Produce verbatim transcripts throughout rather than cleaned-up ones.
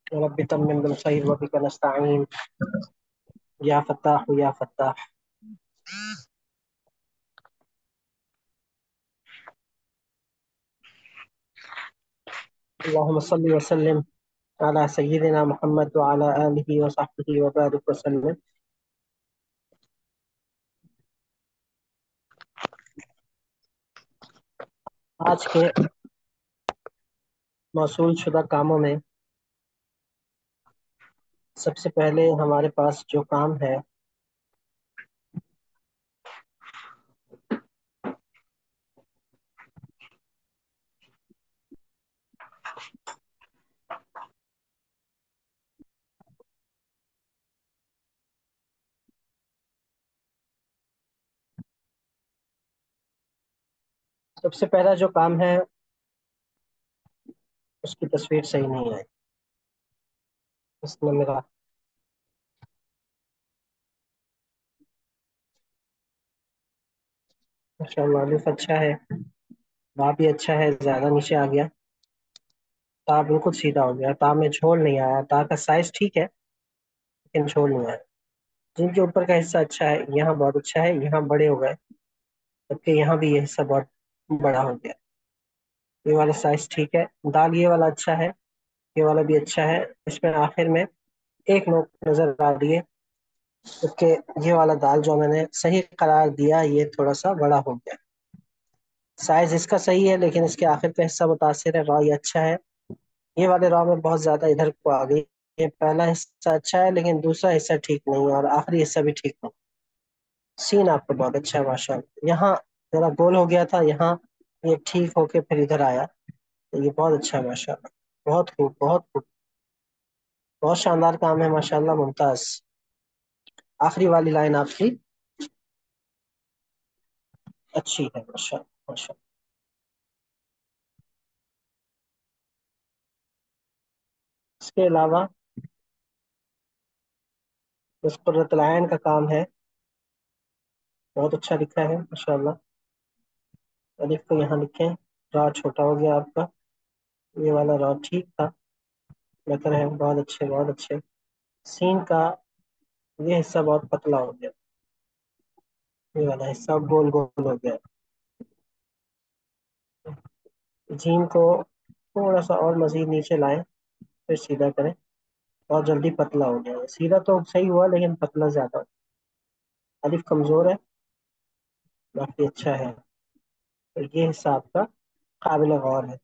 रब्बी तम्मिम bill खैर व बिका नस्तईन। या फत्ताह या फत्ताह। अल्लाहुम्मा सल्लि व सल्लिम अला सय्यिदिना मुहम्मद व अला आलिहि व सहबिहि व बारिक वसल्लम। आज के मौसूल शुदा कामों में सबसे पहले हमारे पास जो काम है, सबसे पहला जो काम है उसकी तस्वीर सही नहीं आई। इसमें मेरा माशाल्लाह अलिफ अच्छा है, बा भी अच्छा है, ज्यादा नीचे आ गया। ता बिल्कुल सीधा हो गया, ता में झोल नहीं आया। ता का साइज ठीक है लेकिन झोल नहीं आया। जिनके ऊपर का हिस्सा अच्छा है, यहाँ बहुत अच्छा है, यहाँ बड़े हो गए, जबकि यहाँ भी ये हिस्सा बहुत बड़ा हो गया। ये वाला साइज ठीक है। दाल ये वाला अच्छा है, ये वाला भी अच्छा है। इसमें आखिर में एक नोक नजर आ रही है, जबकि ये वाला दाल जो मैंने सही करार दिया ये थोड़ा सा बड़ा हो गया। साइज इसका सही है लेकिन इसके आखिर का हिस्सा मुतासिर है। रॉ ये अच्छा है, ये वाले रॉ में बहुत ज्यादा इधर को आ गई। ये पहला हिस्सा अच्छा है लेकिन दूसरा हिस्सा ठीक नहीं है और आखिरी हिस्सा भी ठीक नहीं। सीन आपका बहुत अच्छा है माशाल्लाह। यहाँ जरा गोल हो गया था, यहाँ ये ठीक होके फिर इधर आया, तो ये बहुत अच्छा है माशाल्लाह। बहुत खूब, बहुत खूब, बहुत शानदार काम है माशाल्लाह, मुमताज। आखिरी वाली लाइन आपकी अच्छी है माशाल्लाह माशाल्लाह। इसके अलावा इस पर रतलायन का काम है, बहुत अच्छा लिखा है माशाल्लाह। अलिफ को यहाँ लिखें, रॉ छोटा हो गया आपका। ये वाला रॉ ठीक था, बेहतर है, बहुत अच्छे बहुत अच्छे। सीन का ये हिस्सा बहुत पतला हो गया, ये वाला हिस्सा गोल गोल हो गया। जीम को थोड़ा सा और मजीद नीचे लाएं, फिर सीधा करें। बहुत जल्दी पतला हो गया, सीधा तो सही हुआ लेकिन पतला ज्यादा। अलिफ कमजोर है, बाकी अच्छा है। तो ये हिस्सा आपका काबिल गौर है,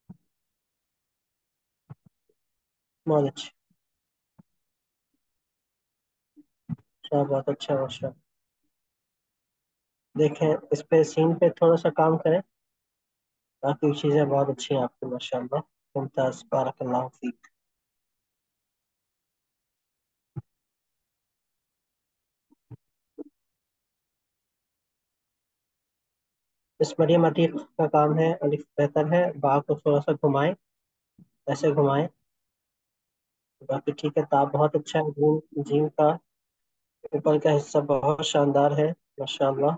बहुत अच्छा। अच्छा, बहुत अच्छा माशा। देखें इस पे सीन पे थोड़ा सा काम करें, बाकी चीजें बहुत अच्छी हैं आपकी माशाल्लाह। मुमताज, बारकल्लाहु फीक। इस मरियम अतीक का काम है, अलिफ बेहतर है, बा को थोड़ा सा घुमाएं, ऐसे घुमाएं। बाकी ठीक है, ताप बहुत अच्छा है। जीम जीम का ऊपर का हिस्सा बहुत शानदार है माशाल्लाह।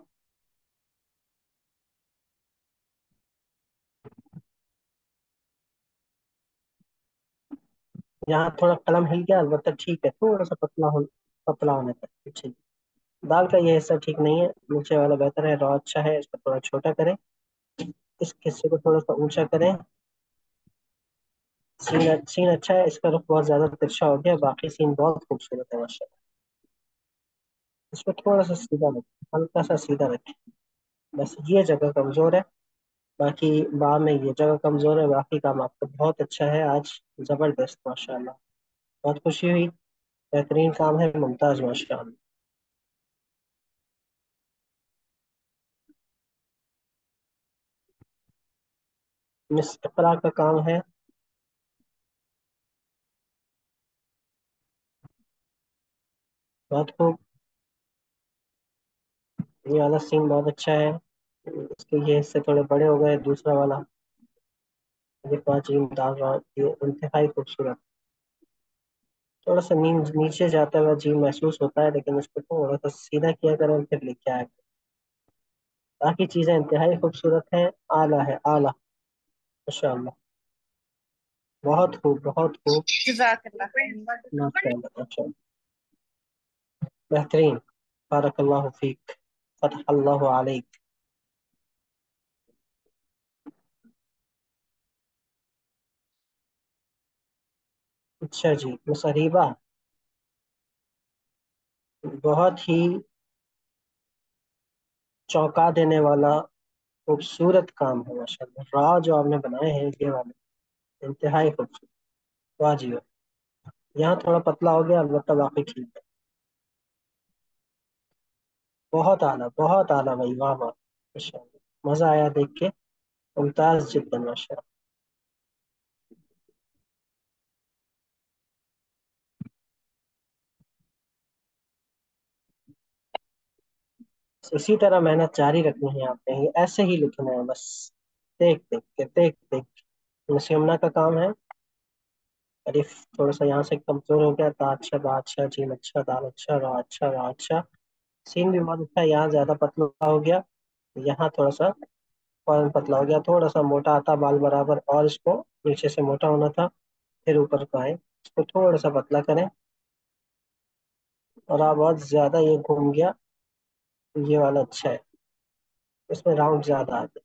यहाँ थोड़ा कलम हिल गया, अलबत्ता ठीक है, थोड़ा सा पतला हो, पतला होने तक ठीक। दाल का ये हिस्सा ठीक नहीं है, नीचे वाला बेहतर है, रॉ अच्छा है, इसको थोड़ा छोटा करें। इस हिस्से को थोड़ा सा ऊंचा करें। सीन सीन अच्छा है, इसका रुख बहुत ज्यादा तिरछा हो गया, बाकी सीन बहुत खूबसूरत है माशाल्लाह। इसको थोड़ा सा सीधा रखें, हल्का सा सीधा रखें, बस ये जगह कमजोर है। बाकी बा में ये जगह कमजोर है, बाकी काम आपका बहुत अच्छा है आज, जबरदस्त माशाल्लाह। बहुत खुशी हुई, बेहतरीन काम है, मुमताज माशाल्लाह। मिस इकरा का काम है, बहुत खूब। ये वाला सीन बहुत अच्छा है, इसके ये हिस्से थोड़े बड़े हो गए, दूसरा वाला ये पाँच जीम डाल रहा हूँ, ये इंतहाई खूबसूरत। थोड़ा सा नीम नीचे जाता हुआ जीम महसूस होता है, लेकिन उसको थोड़ा सा सीधा किया करें फिर लेके आया करें। बाकी चीजें इंतहाई खूबसूरत हैं, आला है आला माशाल्लाह। बहुत खूब, बहुत खूब। जज़ाकल्लाह। माशाल्लाह, माशाल्लाह। बेहतरीन। बारकल्लाहु फीक। फतहल्लाहु अलैक। अच्छा जी, मुसरीबा। बहुत ही चौंका देने वाला खूबसूरत काम है माशाल्लाह। राह जो आपने बनाए हैं ये वाले इंतहाई खूबसूरत। वाह जी वाह। यहाँ थोड़ा पतला हो गया, अलबत्ता बाकी ठीक है। बहुत आला, बहुत आला भाई, वाह वाह माशाल्लाह, मजा आया देख के। मुमताज जिद्दन माशाल्लाह। इसी तरह मेहनत जारी रखनी है आपने, ये ऐसे ही लिखना है बस। देख देख के, देख देख के। मुसयमना का काम है। अलिफ थोड़ा सा यहाँ से कमजोर हो गया, ता अच्छा, बा अच्छा, जीम अच्छा, दाल अच्छा, रा अच्छा, रा अच्छा। सीन भी बहुत अच्छा है, यहाँ ज्यादा पतला हो गया। यहाँ थोड़ा सा फौरन पतला हो गया, थोड़ा सा मोटा आता बाल बराबर, और इसको नीचे से मोटा होना था, फिर ऊपर को आए, इसको थोड़ा सा पतला करें। और आप बहुत ज्यादा ये घूम गया, ये वाला अच्छा है, इसमें राउंड ज्यादा आते।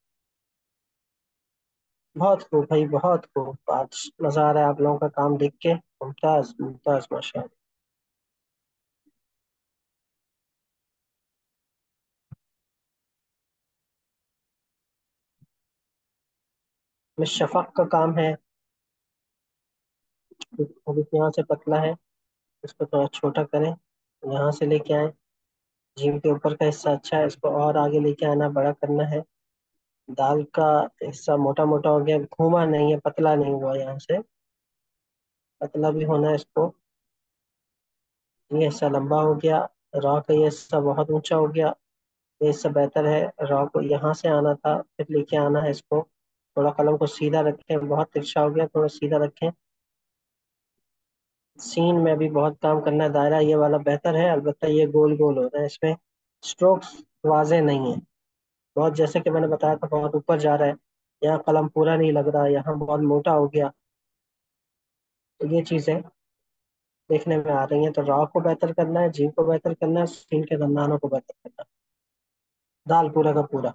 बहुत खूब भाई, बहुत खूब। आज मजा आ रहा है आप लोगों का काम देख के। मुमताज, मुमताज माशा। में शफक का काम है। अभी यहाँ से पतला है, इसको थोड़ा छोटा करें, यहाँ से लेके आए। जीम के ऊपर का हिस्सा अच्छा है, इसको और आगे लेके आना, बड़ा करना है। दाल का हिस्सा मोटा मोटा हो गया, घूमा नहीं है, पतला नहीं हुआ, यहाँ से पतला भी होना है इसको। ये हिस्सा लंबा हो गया। रॉ का ये हिस्सा बहुत ऊंचा हो गया, ये हिस्सा बेहतर है। रॉ को यहाँ से आना था, फिर लेके आना है इसको। थोड़ा कलम को सीधा रखें, बहुत तिरछा हो गया, थोड़ा सीधा रखें। सीन में भी बहुत काम करना है। दायरा ये वाला बेहतर है, अलबत्ता ये गोल गोल हो रहा है, इसमें स्ट्रोक्स वाजे नहीं है। बहुत, जैसे कि मैंने बताया था, बहुत ऊपर जा रहा है। यहाँ कलम पूरा नहीं लग रहा, यहाँ बहुत मोटा हो गया। तो ये चीजें देखने में आ रही हैं। तो रॉ को बेहतर करना है, जी को बेहतर करना है, सीन के दंदानों को बेहतर करना है। दाल पूरा का पूरा।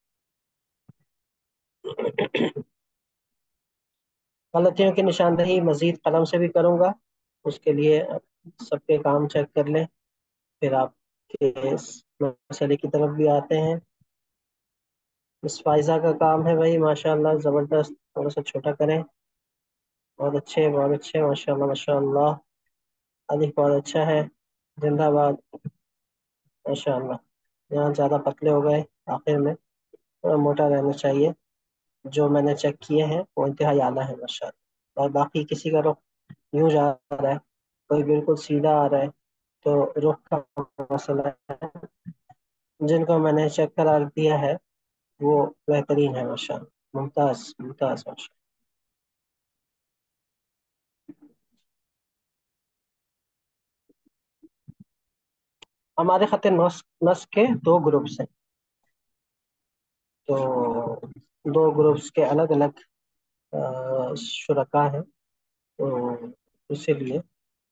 गलतियों की निशानदेही मजीद कलम से भी करूंगा, उसके लिए सबके काम चेक कर लें, फिर आपके इस मसले की तरफ भी आते हैं। मिस फाइजा का काम है भाई, माशाल्लाह जबरदस्त। थोड़ा सा छोटा करें। बहुत अच्छे, बहुत अच्छे, माशाल्लाह माशाल्लाह। अलिफ बहुत अच्छा है। जिंदाबाद। माशाल्लाह। यहाँ ज्यादा पतले हो गए आखिर में, थोड़ा मोटा रहना चाहिए। जो मैंने चेक किए हैं वो इंतहाई आला है माशाल्लाह। और बाकी किसी का रुख यूं जा रहा है, कोई बिल्कुल सीधा आ रहा है, तो रुख का मसला है। जिनको मैंने चेक करार दिया है वो बेहतरीन है माशाल्लाह। मुमताज, मुमताज माशा। हमारे खत नस्ख नस्ख के दो ग्रुप्स हैं, तो दो ग्रुप्स के अलग अलग शुरका हैं, तो इसीलिए।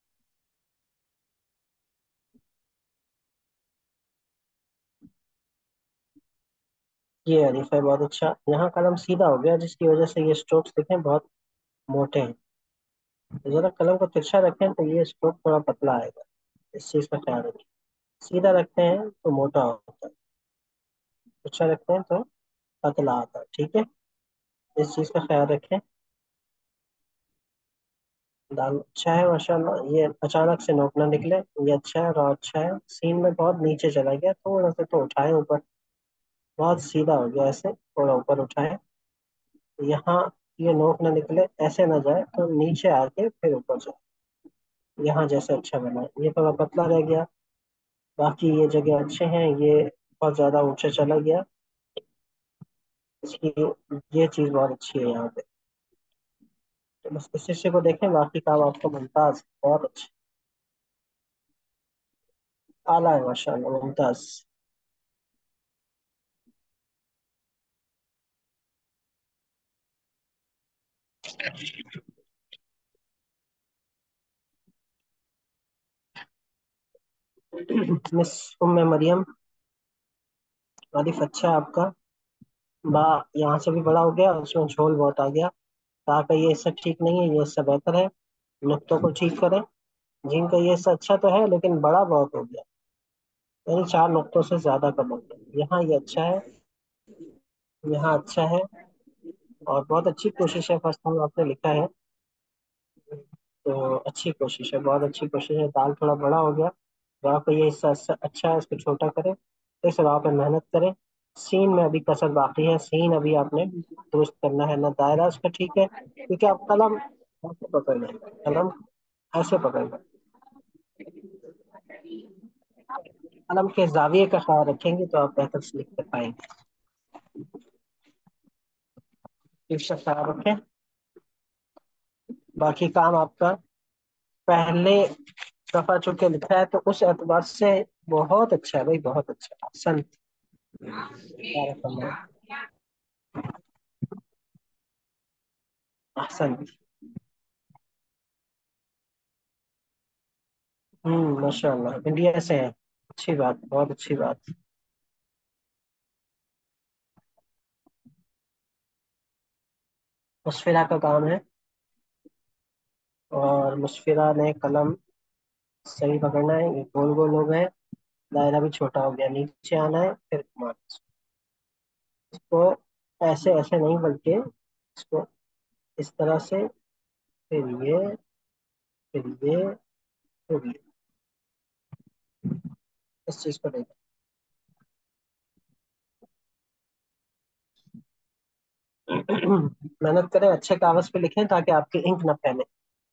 ये अरीफ है बहुत अच्छा। यहाँ कलम सीधा हो गया, जिसकी वजह से ये स्ट्रोक्स देखें बहुत मोटे हैं। तो जरा कलम को तिरछा रखें तो ये स्ट्रोक थोड़ा पतला आएगा, इस चीज़ का ख्याल रखें। सीधा रखते हैं तो मोटा होता है, तिरछा रखते हैं तो पतला आता है, ठीक है। इस चीज़ का ख्याल रखें। दाल अच्छा है माशाल्लाह, ये अचानक से नोक ना निकले। ये अच्छा है, रॉ अच्छा है। सीन में बहुत नीचे चला गया, थोड़ा सा तो उठाएं ऊपर। बहुत सीधा हो गया, ऐसे थोड़ा ऊपर उठाएं। यहाँ ये नोक ना निकले, ऐसे ना जाए तो नीचे आके फिर ऊपर जाए। यहाँ जैसे अच्छा बना है। ये थोड़ा पतला रह गया, बाकी ये जगह अच्छे हैं। ये बहुत ज्यादा ऊंचे चला गया, इसकी ये चीज बहुत अच्छी है यहाँ पे। तो बस इस हिस्से को देखें, बाकी काम आपका मुमताज, बहुत अच्छा, आला है माशाल्लाह, मुमताज। मिस उम्मे मरियम, आरिफ अच्छा है आपका। बा यहाँ से भी बड़ा हो गया, उसमें झोल बहुत आ गया। ता का ये इससे ठीक नहीं है, ये इससे बेहतर है। नुक्तों को ठीक करें। जिन का ये इससे अच्छा तो है, लेकिन बड़ा बहुत हो गया, यानी चार नुक्तों से ज्यादा कम हो गया। यहाँ ये अच्छा है, यहाँ अच्छा है, और बहुत अच्छी कोशिश है। फर्स्ट टाइम आपने लिखा है, तो अच्छी कोशिश है, बहुत अच्छी कोशिश है। दाल थोड़ा बड़ा हो गया, राह पे ये हिस्सा अच्छा अच्छा है, इसको छोटा करें। इस राह पे मेहनत करें। सीन में अभी कसर बाकी है, सीन अभी आपने दुरुस्त करना है ना। दायरा उसका ठीक है, क्योंकि आप कलम ऐसे पकड़ लें, कलम ऐसे पकड़ लें। कलम के जाविये का ख्याल रखेंगे तो आप बेहतर से लिख कर पाएंगे। इसका ख्याल रखें। बाकी काम आपका पहले दफा चुके लिखा है, तो उस एतबार से बहुत अच्छा है भाई, बहुत अच्छा। अहसन, बारकल्लाह, अहसन। हम्म, माशाल्लाह, इंडिया से है। अच्छी बात, बहुत अच्छी बात। मुस्फिरा का काम है, और मुस्फिरा ने कलम सही पकड़ना है। ये गोल गोल हो गए, दायरा भी छोटा हो गया, नीचे आना है, फिर घुमाना है। इसको ऐसे ऐसे नहीं, बल्कि इसको इस तरह से, फिर ये, फिर ये, फिर ये, इस चीज को देखो। मेहनत करें, अच्छे कागज पे लिखें ताकि आपकी इंक न फैले।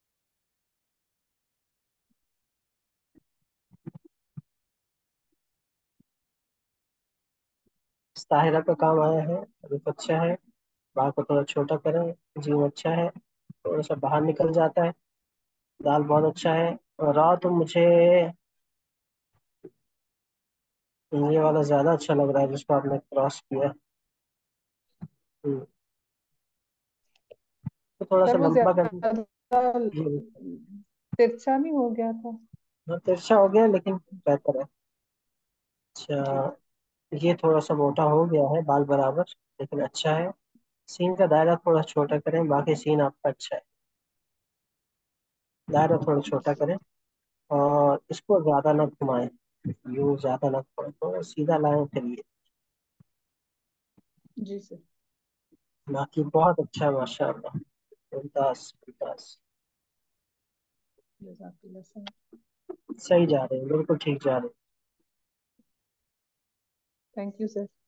इस ताहिरा का काम आया है, अभी तो अच्छा है। बाल को थोड़ा छोटा करें। जीव अच्छा है, थोड़ा सा बाहर निकल जाता है। दाल बहुत अच्छा है। और रात तो मुझे ये वाला ज्यादा अच्छा लग रहा है, जिसको आपने क्रॉस किया। हम्म, तो थोड़ा सर सा वो लंबा कर। ज्यादा ये तिरछा नहीं हो गया था? हाँ, तिरछा हो गया, लेकिन बेहतर है। अच्छा, ये थोड़ा सा मोटा हो गया है, बाल बराबर, लेकिन अच्छा है। सीन का दायरा थोड़ा छोटा करें, बाकी सीन आपका अच्छा है। दायरा थोड़ा छोटा करें, और इसको ज्यादा ना घुमाएं। यूं ज्यादा ना घुमाएं, तो सीधा लाएं, फिर ये। जी सर। बाकी बहुत अच्छा है, माशाअल्लाह। मुमताज, मुमताज। जज़ाकल्लाह सर। सही जा रहे हैं, बिल्कुल ठीक जा रहे थैंक यू सर।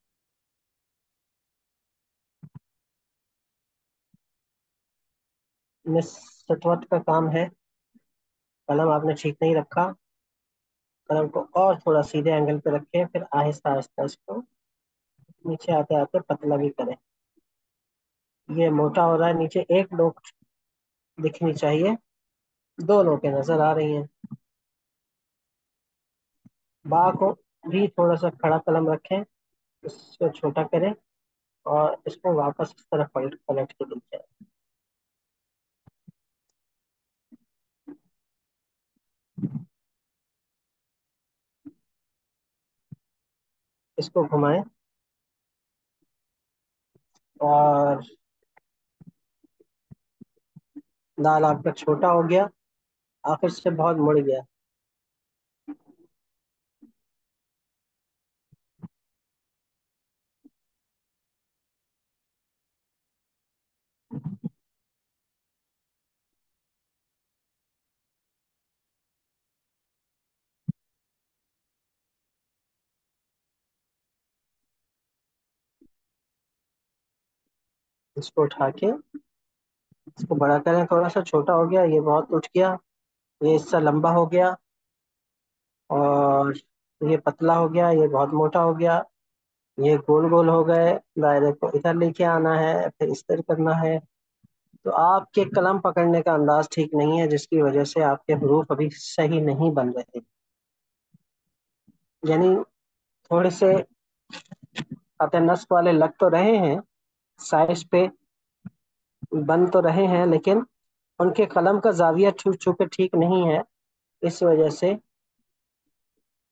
हैं। मिस सतवत का काम है, कलम आपने ठीक नहीं रखा। कलम को और थोड़ा सीधे एंगल पे रखें, फिर आहिस्ता आहिस्ता इसको नीचे आते आते पतला भी करें। ये मोटा हो रहा है, नीचे एक नोक दिखनी चाहिए, दो नोकें नजर आ रही हैं। बा को भी थोड़ा सा खड़ा कलम रखें, इसको छोटा करें, और इसको वापस इस तरफ पलट पलट के देखें। इसको घुमाएं, और दाल आपका छोटा हो गया, आखिर से बहुत मुड़ गया। इसको उठा के इसको बड़ा करें, थोड़ा सा छोटा हो गया, ये बहुत उठ गया, ये इससे लंबा हो गया, और ये पतला हो गया, ये बहुत मोटा हो गया। ये गोल गोल हो गए, दायरे को इधर लेके आना है, फिर इस तरह करना है। तो आपके कलम पकड़ने का अंदाज ठीक नहीं है, जिसकी वजह से आपके हरूफ अभी सही नहीं बन रहे। यानी थोड़े से खाते नस्क वाले लग तो रहे हैं, साइज पे बन तो रहे हैं, लेकिन उनके कलम का जाविया छू छू के ठीक नहीं है। इस वजह से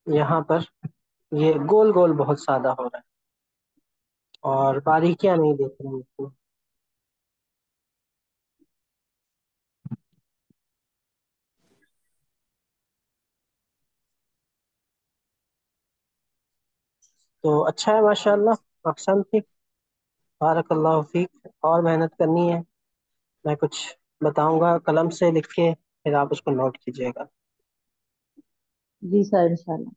यहाँ पर ये गोल गोल बहुत ज्यादा हो रहा है और बारीकियां नहीं देख रही इसमें। तो अच्छा है माशाल्लाह, अहसन थी। बारकल्लाहु फीक। और मेहनत करनी है। मैं कुछ बताऊंगा कलम से लिख के, फिर आप उसको नोट कीजिएगा। जी सर, इंशाल्लाह।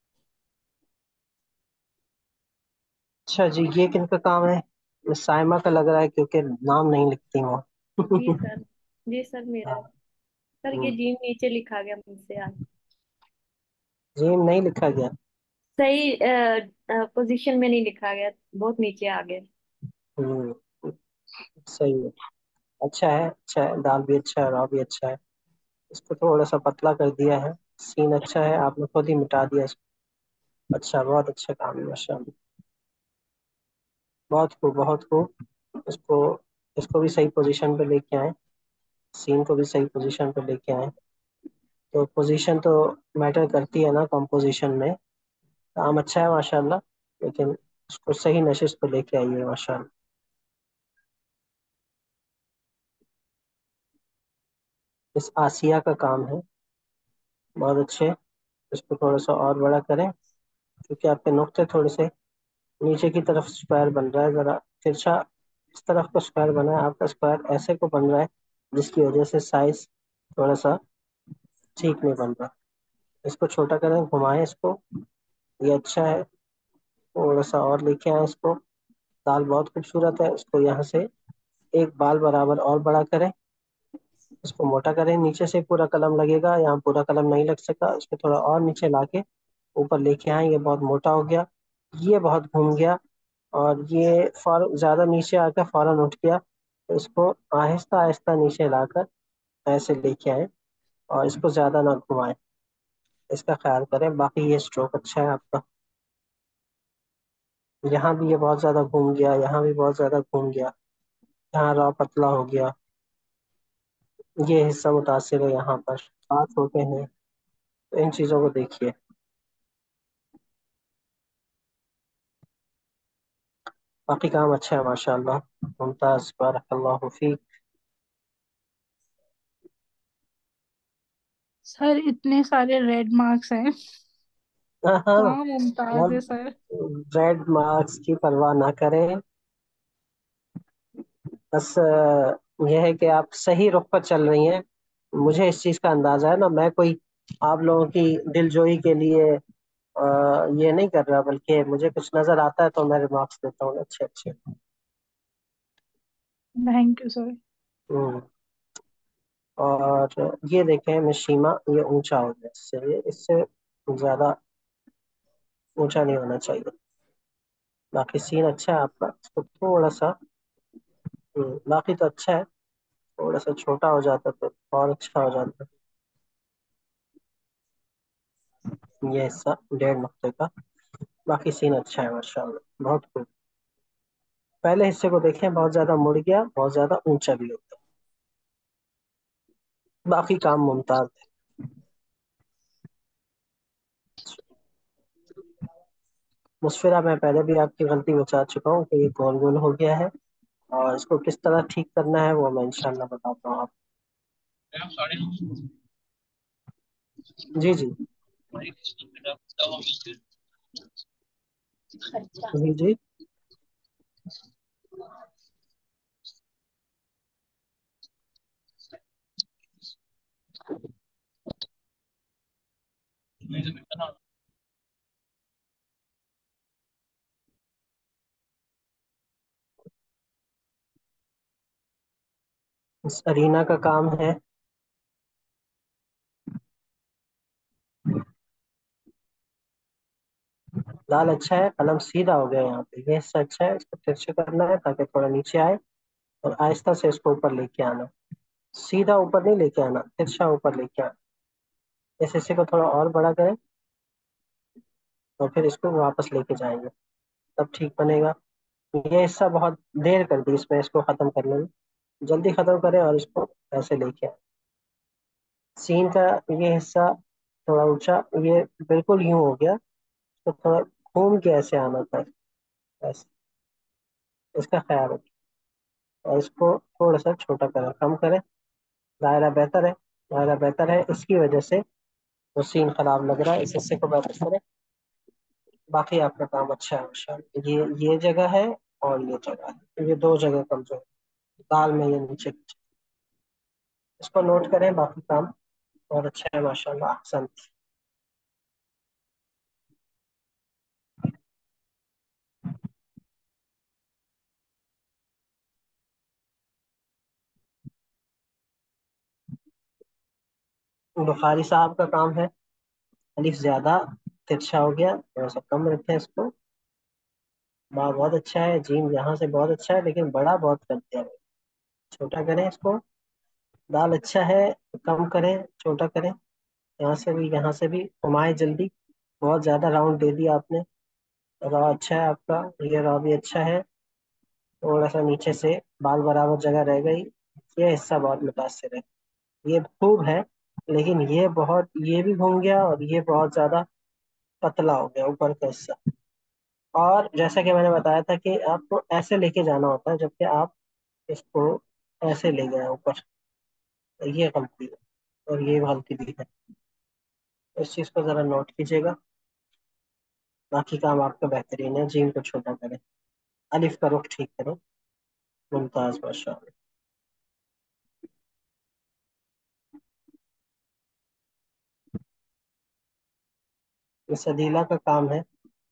अच्छा जी, ये किनका काम है? मिस साइमा का लग रहा है, क्योंकि नाम नहीं लिखती वो। जी सर। जी सर, मेरा है। हाँ। सर, ये हम्म, जीन नीचे लिखा गया मुझसे आज। जी नहीं लिखा गया। सही पोजीशन में नहीं लिखा गया, बहुत नीचे आ गया। हम्म, सही है। अच्छा है, अच्छा है, दाल भी अच्छा है, राव भी अच्छा है। इसको थोड़ा सा पतला कर दिया है। सीन अच्छा है, आपने खुद ही मिटा दिया इसको। अच्छा, बहुत अच्छा काम है माशाल्लाह। बहुत खूब, बहुत खूब। इसको इसको भी सही पोजीशन पे लेके आए। सीन को भी सही पोजीशन पे लेके आए। तो पोजीशन तो मैटर करती है ना कंपोजिशन में। काम अच्छा है माशाल्लाह, लेकिन उसको सही नशिश पे लेके आइए माशाल्लाह। इस आसिया का काम है, बहुत अच्छे। इसको थोड़ा सा और बड़ा करें, क्योंकि आपके नुक्ते थोड़े से नीचे की तरफ स्क्वायर बन रहा है, जरा तिरछा इस तरफ का स्क्वायर बना है। आपका स्क्वायर ऐसे को बन रहा है, जिसकी वजह से साइज थोड़ा सा ठीक नहीं बन रहा। इसको छोटा करें, घुमाएं इसको। ये अच्छा है। थोड़ा सा और लेके आए इसको। दाल बहुत खूबसूरत है, इसको यहाँ से एक बाल बराबर और बड़ा करें। इसको मोटा करें, नीचे से पूरा कलम लगेगा, यहाँ पूरा कलम नहीं लग सका। इसको थोड़ा और नीचे लाके ऊपर लेके आए। ये बहुत मोटा हो गया, ये बहुत घूम गया, और ये फौरन ज्यादा नीचे आकर फौरन उठ गया। तो इसको आहिस्ता आहिस्ता नीचे लाकर ऐसे लेके आए, और इसको ज्यादा ना घुमाएं। इसका ख्याल करें। बाकी ये स्ट्रोक अच्छा है आपका। यहाँ भी ये बहुत ज्यादा घूम गया, यहाँ भी बहुत ज्यादा घूम गया, यहाँ रॉ पतला हो गया। ये हिस्सा मुतासिर है यहाँ पर, हाथ छोटे हैं। तो इन चीजों को देखिए। बाकी काम अच्छा है माशाल्लाह, मुमताज, बारकल्लाहु फीक। सर, इतने सारे रेड मार्क्स हैं। हाँ हाँ। कहाँ मुमताज है अब सर? रेड मार्क्स की परवाह ना करें। बस अ, यह है कि आप सही रुख पर चल रही हैं। मुझे इस चीज का अंदाजा है ना। मैं कोई आप लोगों की दिलजोई के लिए अ, ये नहीं कर रहा, बल्कि मुझे कुछ नजर आता है तो मैं रिमार्क्स देता हूँ अच्छे अच्छे। Thank you sir. हम्म। और ये देखें मिशीमा, ये ऊंचा हो गया, इससे इससे ज्यादा ऊंचा नहीं होना चाहिए। बाकी सीन अच्छा है आपका, इसको थोड़ा सा। हम्म, बाकी तो अच्छा है। थोड़ा सा छोटा हो जाता तो और अच्छा हो जाता। ये हिस्सा डेढ़ नुक्ते का। बाकी सीन अच्छा है माशाल्लाह, बहुत खूब। पहले हिस्से को देखें, बहुत ज्यादा मुड़ गया, बहुत ज्यादा ऊंचा भी होता। बाकी काम मुमताज है। मुस्फिरा, मैं पहले भी आपकी गलती बता चुका हूँ कि ये गोल गोल हो गया है, और इसको किस तरह ठीक करना है वो मैं इंशाल्लाह बताता हूँ आपको। जी जी। जी जी। इस अरीना का काम है। लाल अच्छा है, कलम सीधा हो गया यहाँ पे। ये हिस्सा अच्छा है, इसको तिरछे करना है ताकि थोड़ा नीचे आए, और आहिस्ता से इसको ऊपर लेके आना। सीधा ऊपर नहीं लेके आना, तिरछा ऊपर लेके आना। इस हिस्से को थोड़ा और बड़ा करें, और फिर इसको वापस लेके जाएंगे, तब ठीक बनेगा। ये हिस्सा बहुत देर कर दी इसमें, इसको खत्म करने में। जल्दी खत्म करें और इसको ऐसे लेके आए। सीन का ये हिस्सा थोड़ा ऊंचा, ये बिल्कुल यूं हो गया, तो थोड़ा घूम के ऐसे आना था, ऐसे। इसका ख्याल रखें। और इसको थोड़ा सा छोटा करें, कम करें। दायरा बेहतर है, दायरा बेहतर है, इसकी वजह से वो सीन खराब लग रहा है, इस हिस्से को बेहतर करें। बाकी आपका काम अच्छा है माशाल्लाह। ये ये जगह है और ये जगह है, ये दो जगह कमजोर है। दाल में ये नीचे, इसको नोट करें। बाकी काम और अच्छा है माशाल्लाह, अहसन। बुखारी साहब का काम है। अलिफ ज्यादा तिरछा हो गया, थोड़ा सा कम रखें इसको। बा बहुत अच्छा है, जीम यहाँ से बहुत अच्छा है, लेकिन बड़ा बहुत कर दिया है। छोटा करें इसको। दाल अच्छा है, कम करें, छोटा करें। यहाँ से भी, यहाँ से भी घुमाए जल्दी। बहुत ज्यादा राउंड दे दिया आपने। रॉ अच्छा है आपका, ये रॉ भी अच्छा है। थोड़ा सा नीचे से बाल बराबर जगह रह गई, ये हिस्सा बहुत मुतासिर है। ये खूब है, लेकिन ये बहुत, ये भी घूम गया और ये बहुत ज्यादा पतला हो गया ऊपर का हिस्सा। और जैसा कि मैंने बताया था कि आपको ऐसे लेके जाना होता है, जबकि आप इसको ऐसे ले गए ऊपर। तो ये गलती है, और ये गलती भी है। इस चीज को जरा नोट कीजिएगा। बाकी काम आपका बेहतरीन है, जीम को छोटा करें, अलिफ का रुख ठीक करें। मुमताज, माशाअल्लाह। ये सदीला का काम है।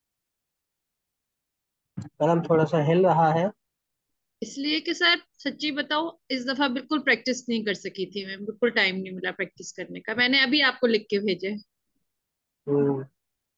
कलम थोड़ा सा हिल रहा है। इसलिए कि सर सच्ची बताओ, इस दफा बिल्कुल प्रैक्टिस नहीं कर सकी थी मैं, बिल्कुल टाइम नहीं मिला प्रैक्टिस करने का। मैंने अभी आपको लिख के भेजे। हम्म।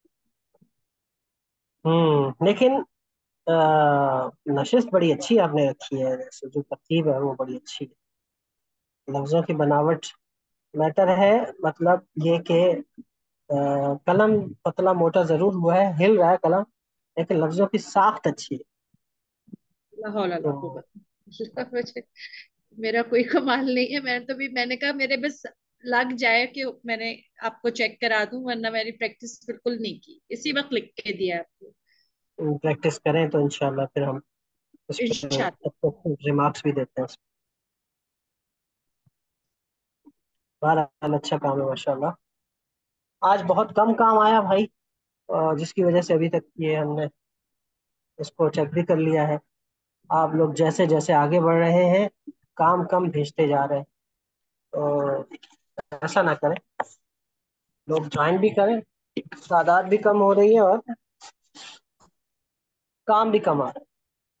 हम्म लेकिन आ, नशिस्त बड़ी अच्छी आपने रखी है, जैसे जो तरतीब है वो बड़ी अच्छी है। लफ्जों की बनावट मैटर है। मतलब ये कि अ, कलम पतला मोटा जरूर हुआ है, हिल रहा है कलम, लेकिन लफ्जों की साख्त अच्छी है। ला हौला ला तो कुव्वत मुझे, मेरा कोई कमाल नहीं है। मैंने तो भी मैंने कहा मेरे बस लग जाए कि मैंने आपको चेक करा दूं, वरना मैंने प्रैक्टिस बिल्कुल नहीं की, इसी वक्त लिख के दिया आपको। प्रैक्टिस करें तो इंशाल्लाह फिर हम इस पर इंशाल्लाह। रिमार्क्स भी देते हैं। बहरहाल अच्छा काम है माशाल्लाह। आज बहुत कम काम आया भाई, अ, जिसकी वजह से अभी तक ये हमने इसको चेक भी कर लिया है। आप लोग जैसे जैसे आगे बढ़ रहे हैं, काम कम भेजते जा रहे हैं। तो ऐसा ना करें, लोग ज्वाइन भी करें, तादाद भी कम हो रही है और काम भी कम आ रहा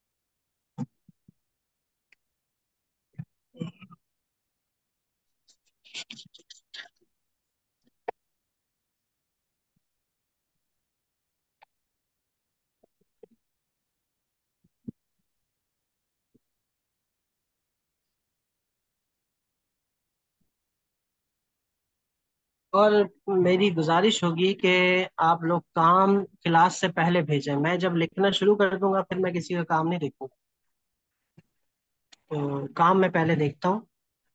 है। और मेरी गुजारिश होगी कि आप लोग काम क्लास से पहले भेजें। मैं जब लिखना शुरू कर दूंगा फिर मैं किसी का काम नहीं देखूंगा। तो काम मैं पहले देखता हूँ।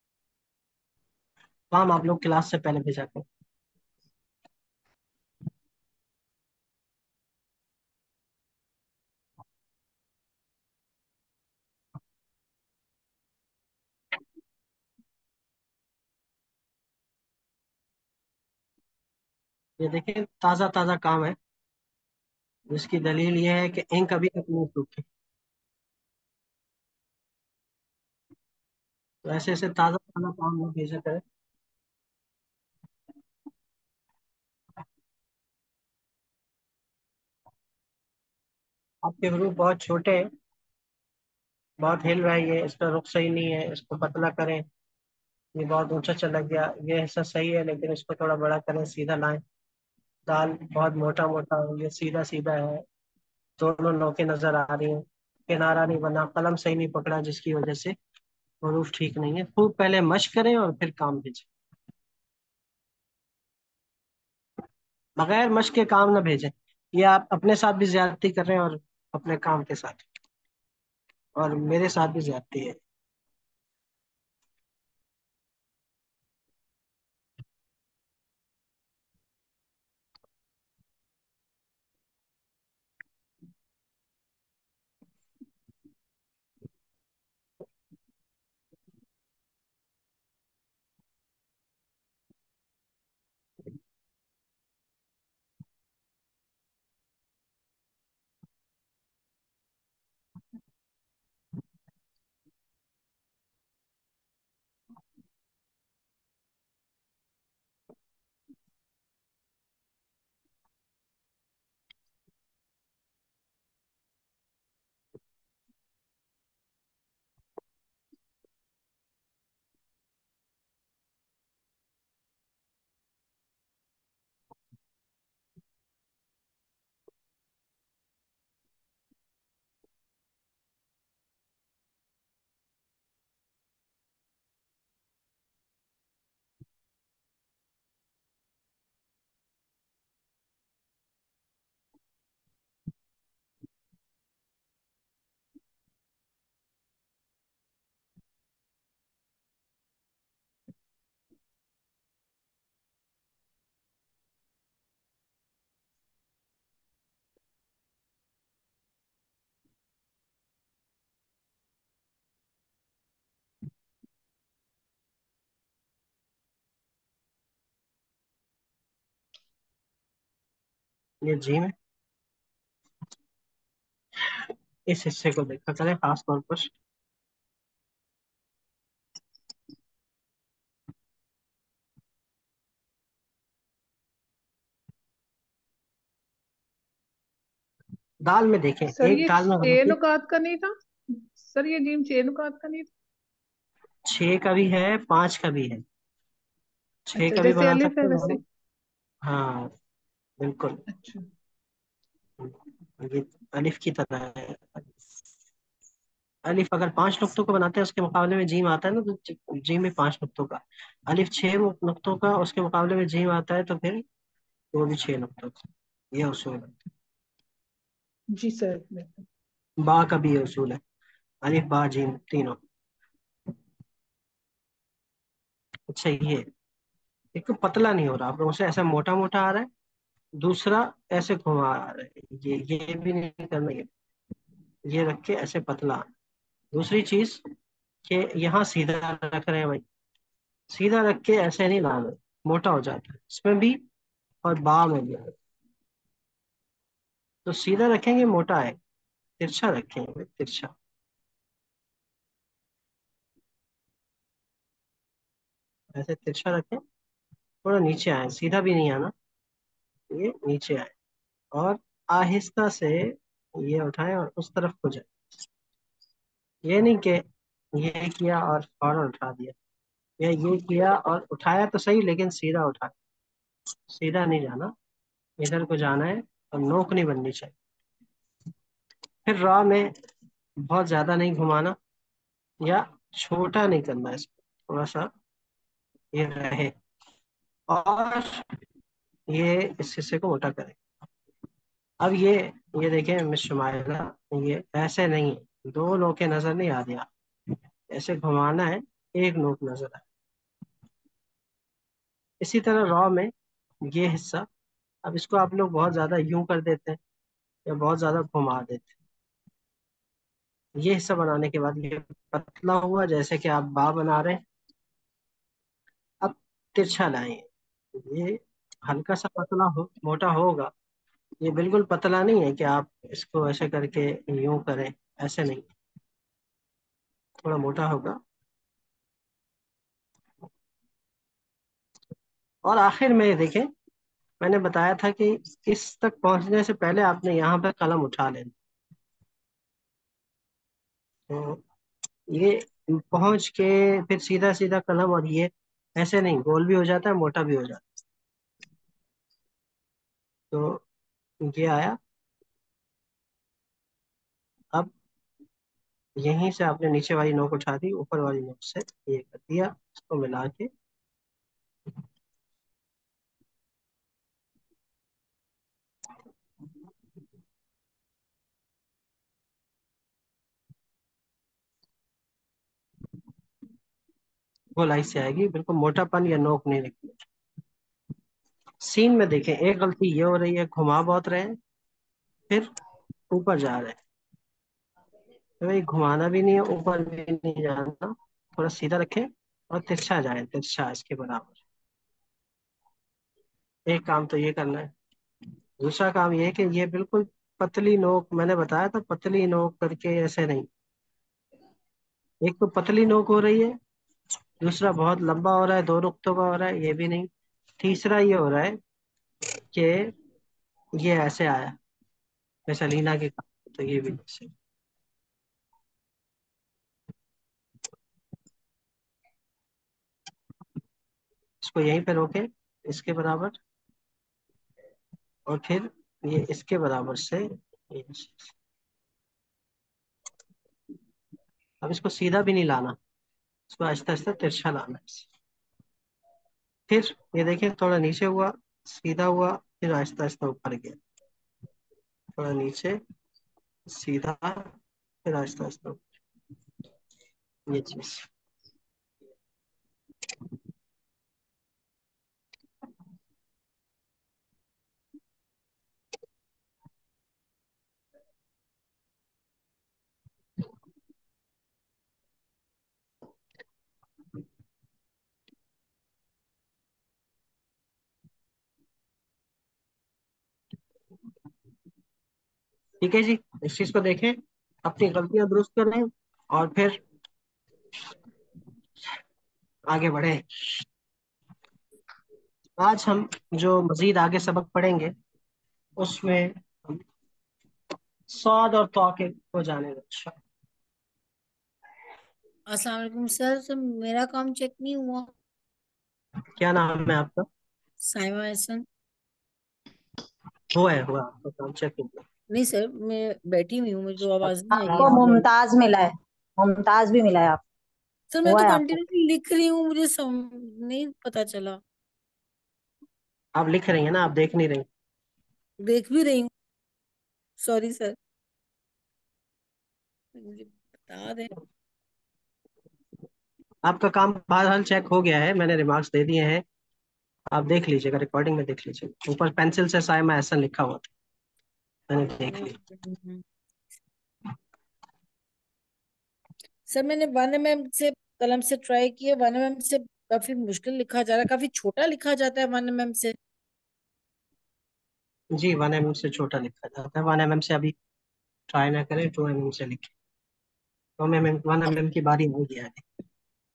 काम आप लोग क्लास से पहले भेजा करें। ये देखिए, ताज़ा ताज़ा काम है, जिसकी दलील ये है कि इंक अभी तक नहीं सूखी। तो ऐसे ऐसे ताज़ा ताज़ा काम लोग भेजा करें। आपके ग्रुप बहुत छोटे हैं, बहुत हिल रहा है, ये इसका रुख सही नहीं है, इसको पतला करें। ये बहुत ऊंचा चला गया, ये हिस्सा सही है लेकिन इसको थोड़ा बड़ा करें, सीधा लाएं। दाल बहुत मोटा मोटा है, ये सीधा सीधा है। दोनों नोकें नजर आ रही हैं, किनारा नहीं बना, कलम सही नहीं पकड़ा, जिसकी वजह से हरूफ ठीक नहीं है। खूब पहले मश्क करें और फिर काम भेजें। बगैर मश्क के काम ना भेजें। ये आप अपने साथ भी ज्यादती कर रहे हैं, और अपने काम के साथ, और मेरे साथ भी ज्यादती है। ये जीम है। इस हिस्से को देखा करें खास तौर पर। दाल में देखें, सर एक ये दाल में छह गलती। नुकात का नहीं था? सर ये जिम छह नुकात का नहीं था? छह का भी है, पांच का भी है। छह अच्छा, का भी जैसे बना अलिफ सकते है हैं वैसे। दोनों। हाँ, बिल्कुल। अच्छा। ये अलिफ की तरह है। अलिफ अगर पांच नुक्तों का बनाते हैं उसके मुकाबले में जीम आता है ना, तो जीम में पांच नुक्तों का। अलिफ छह नुक्तों का उसके मुकाबले में जीम आता है, तो फिर वो भी छह नुक्तों का। ये उसूल है। जी सर, बिल्कुल। बा का भी ये उसूल है। अलिफ बा जीम तीनों। अच्छा, ये एक तो पतला नहीं हो रहा आप लोगों से, ऐसा मोटा मोटा आ रहा है। दूसरा, ऐसे घुमा आ रहा है। ये ये भी नहीं करना। ये ये रख के ऐसे पतला। दूसरी चीज कि यहाँ सीधा रख रहे हैं भाई। सीधा रख के ऐसे नहीं लाना, मोटा हो जाता है इसमें भी और बा में भी। तो सीधा रखेंगे मोटा है, तिरछा रखेंगे भाई, तिरछा। ऐसे तिरछा रखें, थोड़ा नीचे आए, सीधा भी नहीं आना। ये नीचे आए और आहिस्ता से ये उठाएं और उस तरफ को जाए। ये नहीं कि ये किया और फौरन उठा दिया, या ये किया और उठाया तो सही लेकिन सीधा उठा। सीधा नहीं जाना, इधर को जाना है और नोक नहीं बननी चाहिए। फिर रॉ में बहुत ज्यादा नहीं घुमाना, या छोटा नहीं करना इसको, थोड़ा सा ये रहे। और ये इस हिस्से को मोटा करें। अब ये ये देखें मिस शुमाइला, ये ऐसे नहीं, दो नोकें नजर नहीं आ रही। ऐसे घुमाना है, एक नोक नजर आए। इसी तरह रॉ में ये हिस्सा, अब इसको आप लोग बहुत ज्यादा यूं कर देते हैं या बहुत ज्यादा घुमा देते हैं। ये हिस्सा बनाने के बाद ये पतला हुआ, जैसे कि आप बा बना रहे हैं। अब तिरछा लाएं। ये हल्का सा पतला हो, मोटा होगा। ये बिल्कुल पतला नहीं है कि आप इसको ऐसे करके यूं करें, ऐसे नहीं। थोड़ा मोटा होगा। और आखिर में ये देखें, मैंने बताया था कि इस तक पहुंचने से पहले आपने यहाँ पे कलम उठा लेना। तो ये पहुंच के फिर सीधा सीधा कलम, और ये ऐसे नहीं, गोल भी हो जाता है, मोटा भी हो जाता है। तो ये आया। अब यहीं से आपने नीचे वाली नोक उठा दी, ऊपर वाली नोक से ये कर दिया, इसको मिला के। गोलाई से आएगी, बिल्कुल मोटापन या नोक नहीं निकली। सीन में देखें, एक गलती ये हो रही है, घुमा बहुत रहे हैं, फिर ऊपर जा रहे हैं। तो भाई घुमाना भी नहीं है, ऊपर भी नहीं जाना। थोड़ा सीधा रखें और तिरछा जाए, तिरछा इसके बराबर। एक काम तो ये करना है। दूसरा काम ये है कि ये बिल्कुल पतली नोक, मैंने बताया था पतली नोक करके ऐसे नहीं। एक तो पतली नोक हो रही है, दूसरा बहुत लंबा हो रहा है, दो नुक्तों का हो रहा है, ये भी नहीं। तीसरा ये हो रहा है कि ये ऐसे आया, जैसे लीना के काम, तो ये भी ऐसे। इसको यहीं पे रोके, इसके बराबर। और फिर ये इसके बराबर से ये। अब इसको सीधा भी नहीं लाना, इसको आहिस्ता आहिस्ता तिरछा लाना है। फिर ये देखिए, थोड़ा नीचे हुआ, सीधा हुआ, फिर आहिस्ता आहिस्ता ऊपर गया। थोड़ा नीचे, सीधा, फिर आहिस्ता आहिस्ता ऊपर। ये चीज। ठीक है जी, इस चीज को देखें, अपनी गलतियां दुरुस्त करें, और फिर आगे बढ़े। आज हम जो मजीद आगे सबक पढ़ेंगे उसमें हम स्वाद और तौके को जानेंगे। अच्छा, अस्सलाम वालेकुम सर सर मेरा काम चेक नहीं हुआ। क्या नाम है आपका? साइमा एहसन। हुआ है, हुआ आपका काम चेक हो गया। नहीं सर, मैं बैठी हुई हूँ, मुझे तो आवाज नहीं आई अच्छा, है। आपको मुमताज मिला है। मुमताज भी मिला है आपको। सर मैं हुआ तो है आपको। कंटिन्यूसली लिख रही हूँ, मुझे सम... नहीं पता चला। आप लिख रही हैं ना, आप देख नहीं रही। देख भी रही हूँ। सॉरी सर, मुझे बता दें। आपका काम बहरहाल चेक हो गया है, मैंने रिमार्क्स दे दिए हैं। आप देख लीजिएगा, रिकॉर्डिंग में देख लीजिए, ऊपर पेंसिल से साइमा एहसन लिखा हुआ था, मैंने देख लिया। हम्म, सर मैंने वन एम एम से कलम से ट्राई किया, वन एम एम से काफी मुश्किल लिखा जा रहा है, काफी छोटा लिखा जाता है वन एम एम से। जी, वन एम एम से छोटा लिखा जाता है, वन एम एम से अभी ट्राई ना करें, टू एम एम से लिखें। तो M M one M M की बारी हो गया है।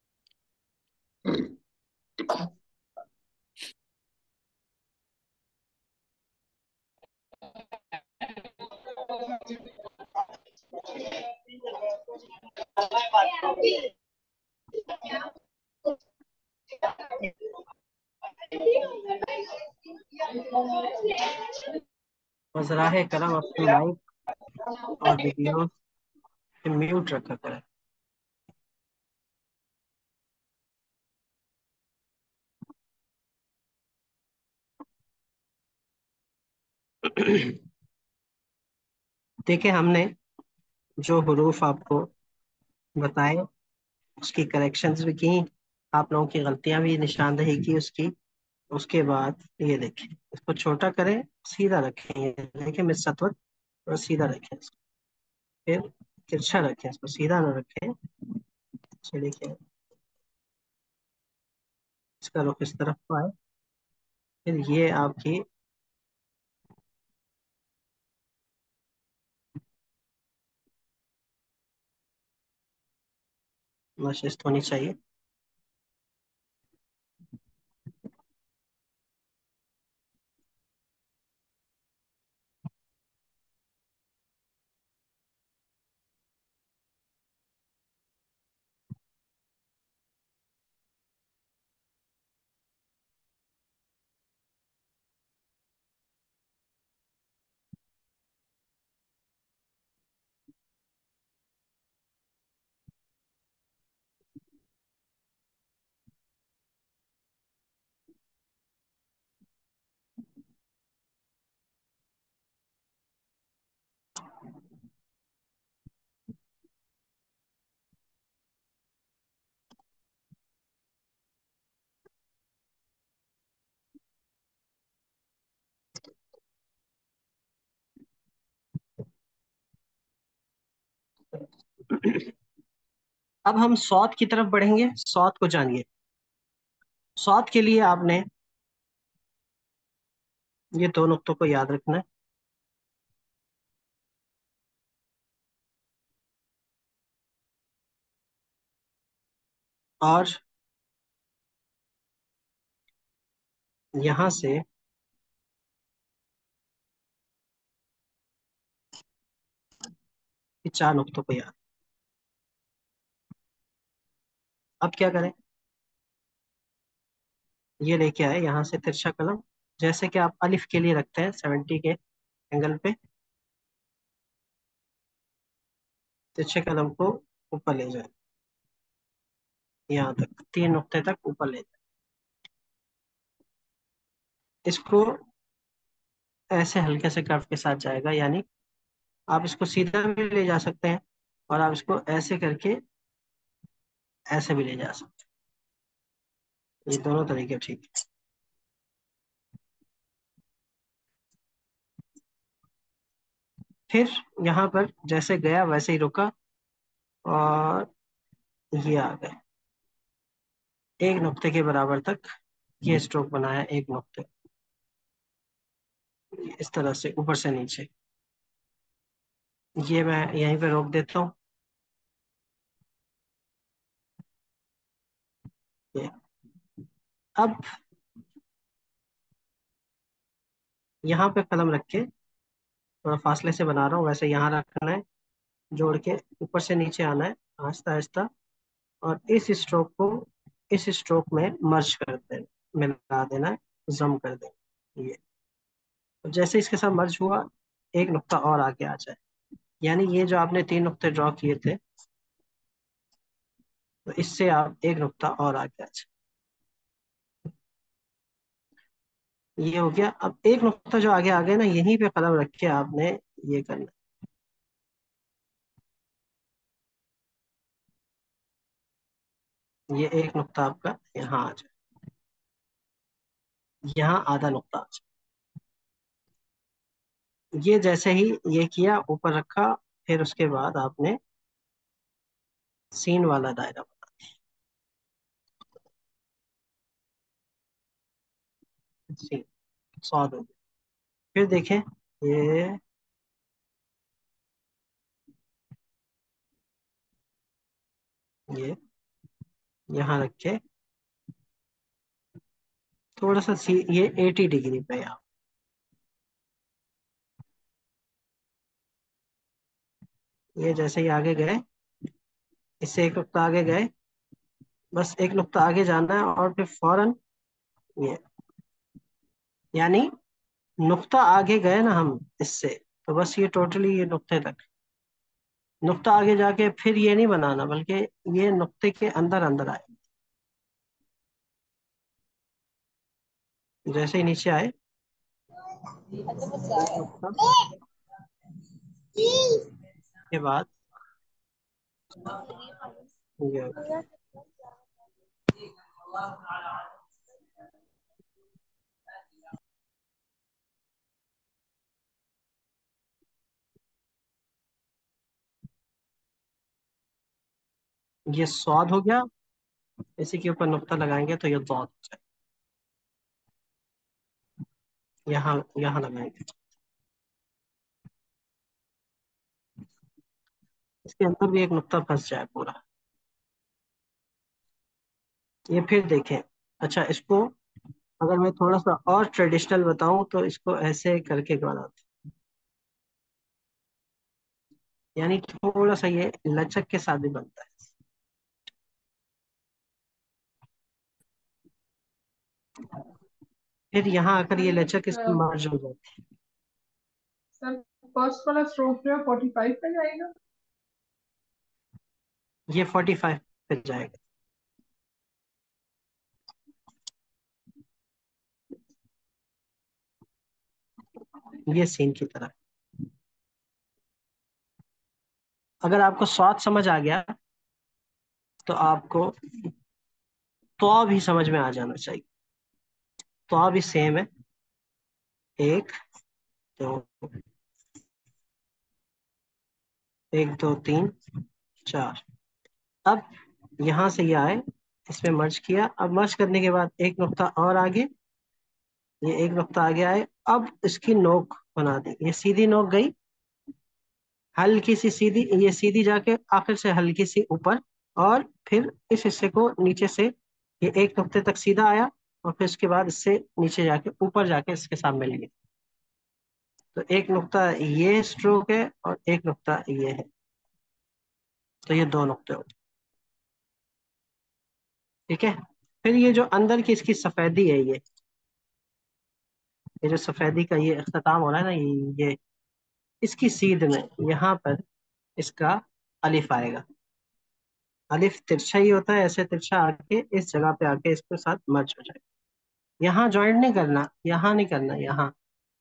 वज़राए करम अपनी माइक और वीडियो पे म्यूट रखा करें। देखिए, हमने जो हुरूफ आपको बताए उसकी करेक्शंस भी की, आप लोगों की गलतियां भी निशानदेही की उसकी। उसके बाद ये देखें, इसको छोटा करें, सीधा रखें, ये देखें मिस सतवत, और सीधा रखें इसको। फिर तिरछा रखें, इसको सीधा ना रखें। अच्छा, देखिए इसका रुख इस तरफ को आए। फिर ये आपकी नशिस्त होनी चाहिए। अब हम सौत की तरफ बढ़ेंगे, सौत को जानिए। सौत के लिए आपने ये दो नुक्तों को याद रखना है, और यहां से ये चार नुक्तों को याद। अब क्या करें, ये लेके आए यहाँ से तिरछा कलम, जैसे कि आप अलिफ के लिए रखते हैं सेवेंटी के एंगल पे। तिरछे कलम को ऊपर ले जाए, यहाँ तक तीन नुक्ते तक ऊपर ले जाए। इसको ऐसे हल्के से कर्व के साथ जाएगा, यानी आप इसको सीधा भी ले जा सकते हैं, और आप इसको ऐसे करके ऐसे भी ले जा सकते हैं, ये दोनों तरीके ठीक है। फिर यहाँ पर जैसे गया वैसे ही रुका, और ये आ गए एक नुक्ते के बराबर तक, ये स्ट्रोक बनाया एक नुक्ते, इस तरह से ऊपर से नीचे। ये मैं यहीं पे रोक देता हूँ। ये अब यहाँ पे कलम रख के थोड़ा फासले से बना रहा हूँ, वैसे यहाँ रखना है, जोड़ के ऊपर से नीचे आना है आहिस्ता आहिस्ता, और इस स्ट्रोक को इस स्ट्रोक में मर्ज कर देना, मिला देना है, जम कर देना। ये तो जैसे इसके साथ मर्ज हुआ, एक नुक्ता और आगे आ जाए, यानी ये जो आपने तीन नुक्ते ड्रॉ किए थे, तो इससे आप एक नुक्ता और आगे आ जाए। ये हो गया। अब एक नुक्ता जो आगे आ गया ना, यहीं पे कलम रख के आपने ये करना, ये एक नुक्ता आपका यहाँ आ जाए, यहाँ आधा नुक्ता आ जाए। ये जैसे ही ये किया, ऊपर रखा, फिर उसके बाद आपने सीन वाला दायरा बना, सीन सॉल्व हो गया। फिर देखें, ये ये यहाँ रख के थोड़ा सा सी, ये अस्सी डिग्री पे यहाँ, ये जैसे ही आगे गए, इससे एक नुक्ता आगे गए, बस एक नुक्ता आगे जाना है, और फिर फौरन ये, यानी नुक्ता आगे गए ना हम इससे, तो बस ये टोटली ये नुक्ते तक, नुक्ता आगे जाके फिर ये नहीं बनाना, बल्कि ये नुक्ते के अंदर अंदर आए, जैसे ही नीचे आए एक नुक्ता के बाद ये ये स्वाद हो गया। इसी के ऊपर नुक्ता लगाएंगे तो ये दौद हो जाए, यहाँ यहाँ लगाएंगे, इसके अंदर भी एक नुक्ता फंस जाए पूरा। ये फिर देखें। अच्छा, इसको अगर मैं थोड़ा सा और ट्रेडिशनल बताऊं तो इसको ऐसे करके बनाते, यानी थोड़ा सा ये लचक के साथ भी बनता है। फिर यहाँ आकर ये लचक इसमें मर्ज हो जाती सर फर्स्ट वाला स्ट्रोक जो है फोर्टी फाइव पे जाएगा। है, ये फोर्टी फाइव पे जाएगा, ये सीन की तरह। अगर आपको स्वाद समझ आ गया, तो आपको तो भी समझ में आ जाना चाहिए। तो भी सेम है, एक दो, एक दो तीन चार। अब यहाँ से ये आए, इसमें मर्ज किया, अब मर्ज करने के बाद एक नुक्ता और आगे, ये एक नुक्ता आगे आए, अब इसकी नोक बना दी, ये सीधी नोक गई, हल्की सी सीधी, ये सीधी जाके आखिर से हल्की सी ऊपर, और फिर इस हिस्से को नीचे से ये एक नुक्ते तक सीधा आया, और फिर इसके बाद इससे नीचे जाके ऊपर जाके इसके साथ मिल गया। तो एक नुक्ता ये स्ट्रोक है, और एक नुक्ता ये है, तो ये दो नुक्ते होते हैं। ठीक है। फिर ये जो अंदर की इसकी सफेदी है, ये ये जो सफेदी का ये अख्ताम हो रहा है ना, ये, ये इसकी सीध में यहाँ पर इसका अलिफ आएगा। अलिफ तिरछा ही होता है, ऐसे तिरछा आके इस जगह पे आके इसके साथ मर्ज हो जाएगा। यहाँ ज्वाइंट नहीं करना, यहाँ नहीं करना, यहाँ,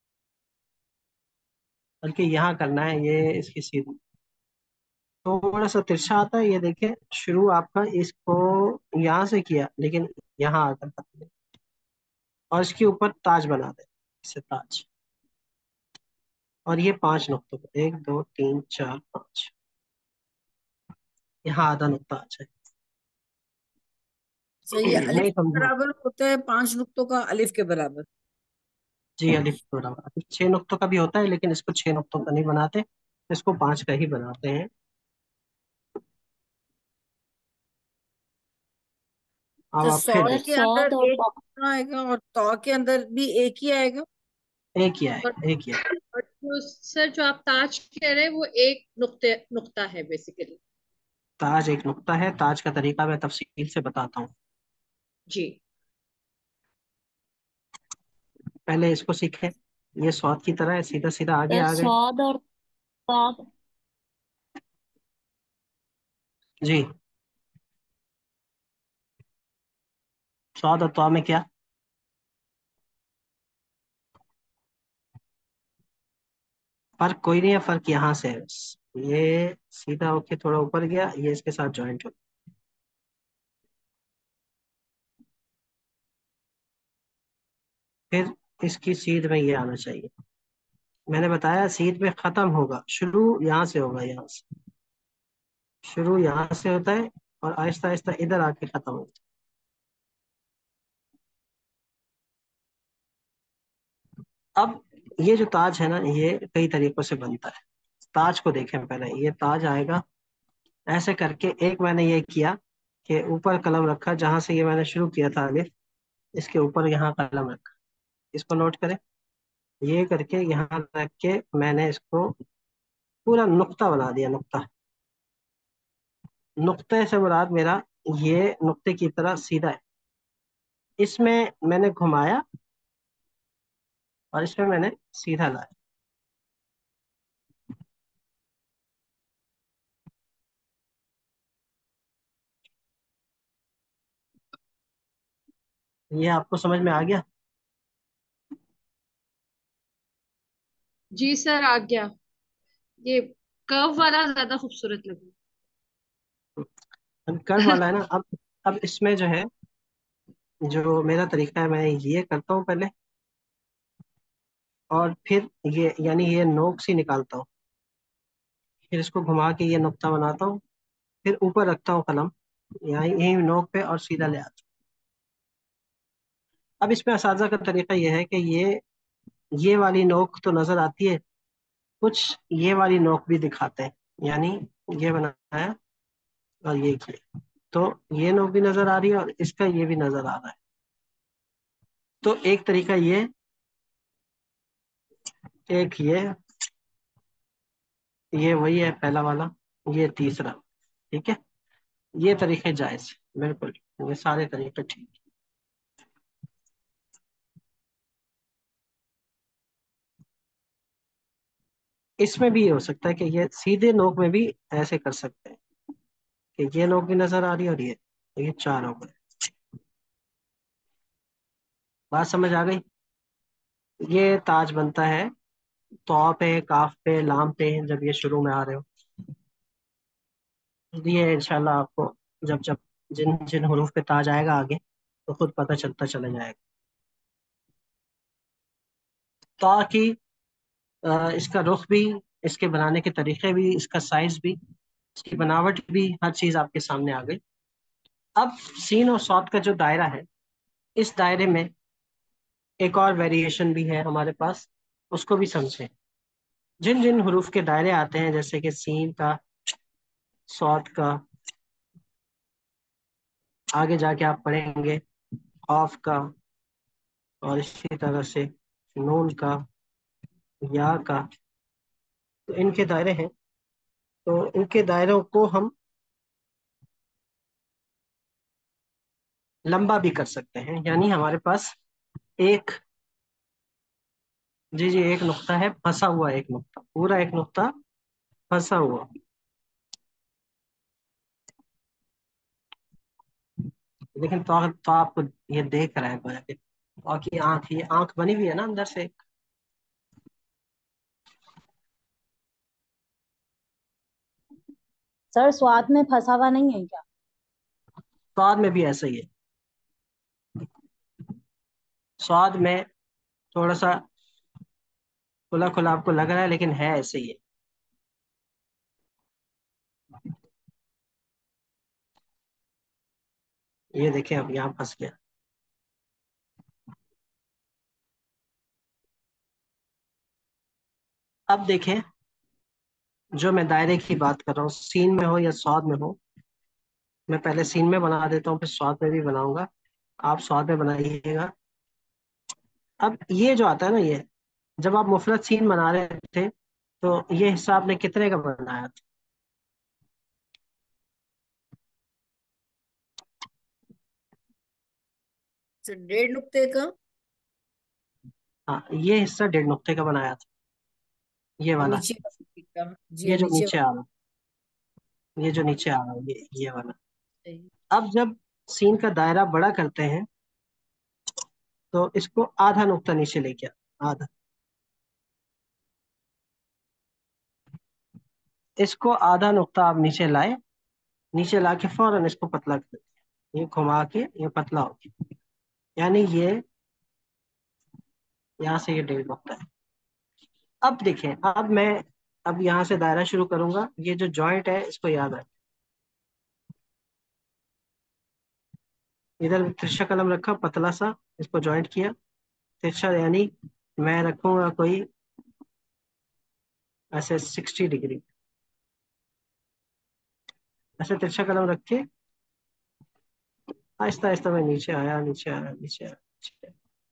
बल्कि यहाँ करना है, ये इसकी सीध में थोड़ा सा तिरछा आता है। ये देखिए, शुरू आपका इसको यहाँ से किया, लेकिन यहाँ आकर खत्म नहीं। और इसके ऊपर ताज बना दे, इससे ताज, और ये पांच नुक्तों को, एक दो तीन चार पांच, यहाँ आधा नुक्ता आ जाए। सही है। अलिफ नहीं के समझा? बराबर होता है पांच नुक्तों का अलिफ के बराबर। जी, अलिफ बराबर, छह नुक्तों का भी होता है, लेकिन इसको छह नुक्तों का नहीं बनाते, इसको पांच का ही बनाते हैं। अब तो आप फिर सौ सर देखिए। के सौद अंदर और एक पौ- आएगा और तौ के अंदर भी एक ही आएगा। एक ही और, आएगा, एक ही आएगा। और जो सर जो आप ताज कह रहे हैं वो एक नुक्ते नुक्ता है बेसिकली। ताज एक नुक्ता है। ताज का तरीका मैं तफसील से बताता हूँ। जी। पहले इसको सीखें। ये सौत की तरह है, सीधा सीधा आगे सर आ गए। सौद और तौ। जी। सौद और तौ में क्या फर्क? कोई नहीं है, फर्क यहाँ से है बस। ये सीधा होके थोड़ा ऊपर गया, ये इसके साथ ज्वाइंट हो। फिर इसकी सीध में ये आना चाहिए। मैंने बताया सीध में खत्म होगा, शुरू यहाँ से होगा, यहाँ से शुरू यहाँ से होता है और आहिस्ता आहिस्ता इधर आके खत्म होता है। अब ये जो ताज है ना, ये कई तरीकों से बनता है। ताज को देखें पहले। ये ताज आएगा ऐसे करके। एक मैंने ये किया कि ऊपर कलम रखा, जहां से ये मैंने शुरू किया था अलिफ, इसके ऊपर यहाँ कलम रखा। इसको नोट करें। ये करके यहाँ रख के मैंने इसको पूरा नुक्ता बना दिया, नुक्ता। नुक्ते से मुराद मेरा ये नुक्ते की तरह सीधा है। इसमें मैंने घुमाया और इसमें मैंने सीधा लाया। ये आपको समझ में आ गया? जी सर आ गया। ये कर्व वाला ज्यादा खूबसूरत लगा। कर्व वाला है ना। अब अब इसमें जो है, जो मेरा तरीका है, मैं ये करता हूँ पहले और फिर ये, यानी ये नोक से निकालता हूँ, फिर इसको घुमा के ये नुक्ता बनाता हूँ, फिर ऊपर रखता हूँ कलम यहाँ यही नोक पे और सीधा ले आता हूँ। अब इसमें असाजा का तरीका ये है कि ये ये वाली नोक तो नजर आती है, कुछ ये वाली नोक भी दिखाते हैं। यानी ये बनाया और ये किया, तो ये नोक भी नजर आ रही है और इसका ये भी नजर आ रहा है। तो एक तरीका ये, एक ये ये वही है पहला वाला, ये तीसरा। ठीक है। ये तरीके जायज है, बिल्कुल। ये सारे तरीके ठीक है। इसमें भी ये हो सकता है कि ये सीधे नोक में भी ऐसे कर सकते हैं कि ये नोक भी नजर आ रही है और ये ये चार हो गए। बात समझ आ गई? ये ताज बनता है तौ पे, काफ पे, लाम पे, जब ये शुरू में आ रहे हो। ये इंशाल्लाह आपको जब जब जिन जिन हरूफ पे ताज आएगा आगे, तो खुद पता चलता चला जाएगा। ता की अ, इसका रुख भी, इसके बनाने के तरीके भी, इसका साइज भी, इसकी बनावट भी, हर चीज आपके सामने आ गई। अब सीन और सौत का जो दायरा है, इस दायरे में एक और वेरिएशन भी है हमारे पास, उसको भी समझें। जिन जिन हरूफ के दायरे आते हैं, जैसे कि सीन का, सौत का, आगे जाके आप पढ़ेंगे खौफ का, और इसी तरह से नून का, या का, तो इनके दायरे हैं। तो इनके दायरों को हम लंबा भी कर सकते हैं। यानी हमारे पास एक, जी जी, एक नुक्ता है फंसा हुआ, एक नुक्ता, पूरा एक नुक्ता फंसा हुआ। लेकिन तो, तो आपको ये देख रहा है गोया कि तो की आंख, ये आंख बनी हुई है ना अंदर से। सर स्वाद में फंसा हुआ नहीं है क्या? स्वाद में भी ऐसा ही है। स्वाद में थोड़ा सा खुला खुला आपको लग रहा है, लेकिन है ऐसे ही है। ये देखें, अब यहाँ फंस गया। अब देखें, जो मैं दायरे की बात कर रहा हूँ, सीन में हो या स्वाद में हो, मैं पहले सीन में बना देता हूँ, फिर स्वाद में भी बनाऊंगा। आप स्वाद में बनाइएगा। अब ये जो आता है ना, ये जब आप मुफरत सीन बना रहे थे, तो ये हिस्सा आपने कितने का बनाया था? सर डेढ़ नुक्ते का। हाँ, ये हिस्सा डेढ़ नुक्ते का बनाया था, ये और वाला। नीचे का। जी ये हाँ, जो नीचे नीचे आ वाला। रहा है, ये जो नीचे आ रहा है, ये ये वाला। सही। अब जब सीन का दायरा बड़ा करते हैं, तो इसको आधा नुक्ता नीचे लेके आओ, आधा। इसको आधा नुक्ता आप नीचे लाए, नीचे ला के फौरन इसको पतला कर दिया, ये घुमा के ये पतला हो गया। यानी ये यहाँ से ये डेढ़ नुक्ता है। अब देखें, अब मैं अब यहाँ से दायरा शुरू करूंगा। ये जो जॉइंट है, इसको याद रखें। इधर तिरछा कलम रखा, पतला सा, इसको जॉइंट किया। तिरछा यानी मैं रखूंगा कोई ऐसे सिक्सटी डिग्री। ऐसे तिरछा कलम रख के आहिस्ता आहिस्ता मैं नीचे आया, नीचे आया, नीचे आया, नीचे आया।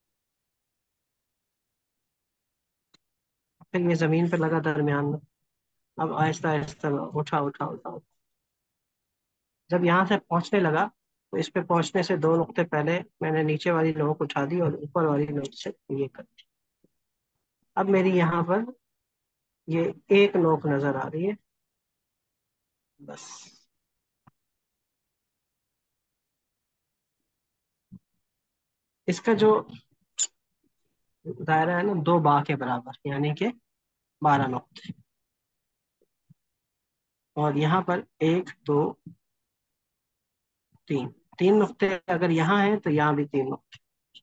फिर ये जमीन पे लगा दरमियान में। अब आहिस्ता आहिस्ता मैं उठा उठा उठा उठा। जब यहाँ से पहुंचने लगा, तो इस पे पहुंचने से दो नुक्ते पहले मैंने नीचे वाली नोक उठा दी और ऊपर वाली नोक से ये कर दी। अब मेरी यहाँ पर ये एक नोक नजर आ रही है, बस। इसका जो दायरा है ना, दो बा के बराबर, यानी कि बारह नुक्ते। और यहाँ पर एक, दो, तीन, तीन नुक्ते अगर यहाँ है तो यहाँ भी तीन नुक्ते।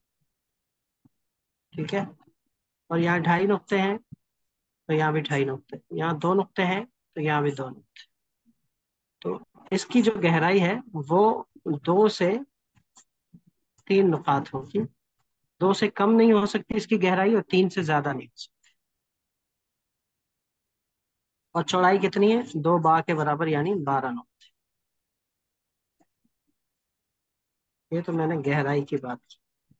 ठीक है। और यहाँ ढाई नुक्ते हैं, तो यहाँ भी ढाई नुक्ते। यहाँ दो नुक्ते हैं, तो यहाँ भी दो नुक्ते। तो इसकी जो गहराई है, वो दो से तीन नुकात होगी। दो से कम नहीं हो सकती इसकी गहराई, और तीन से ज्यादा नहीं हो सकती। और चौड़ाई कितनी है? दो बा के बराबर, यानी बारह नुक्ते। ये तो मैंने गहराई की बात की।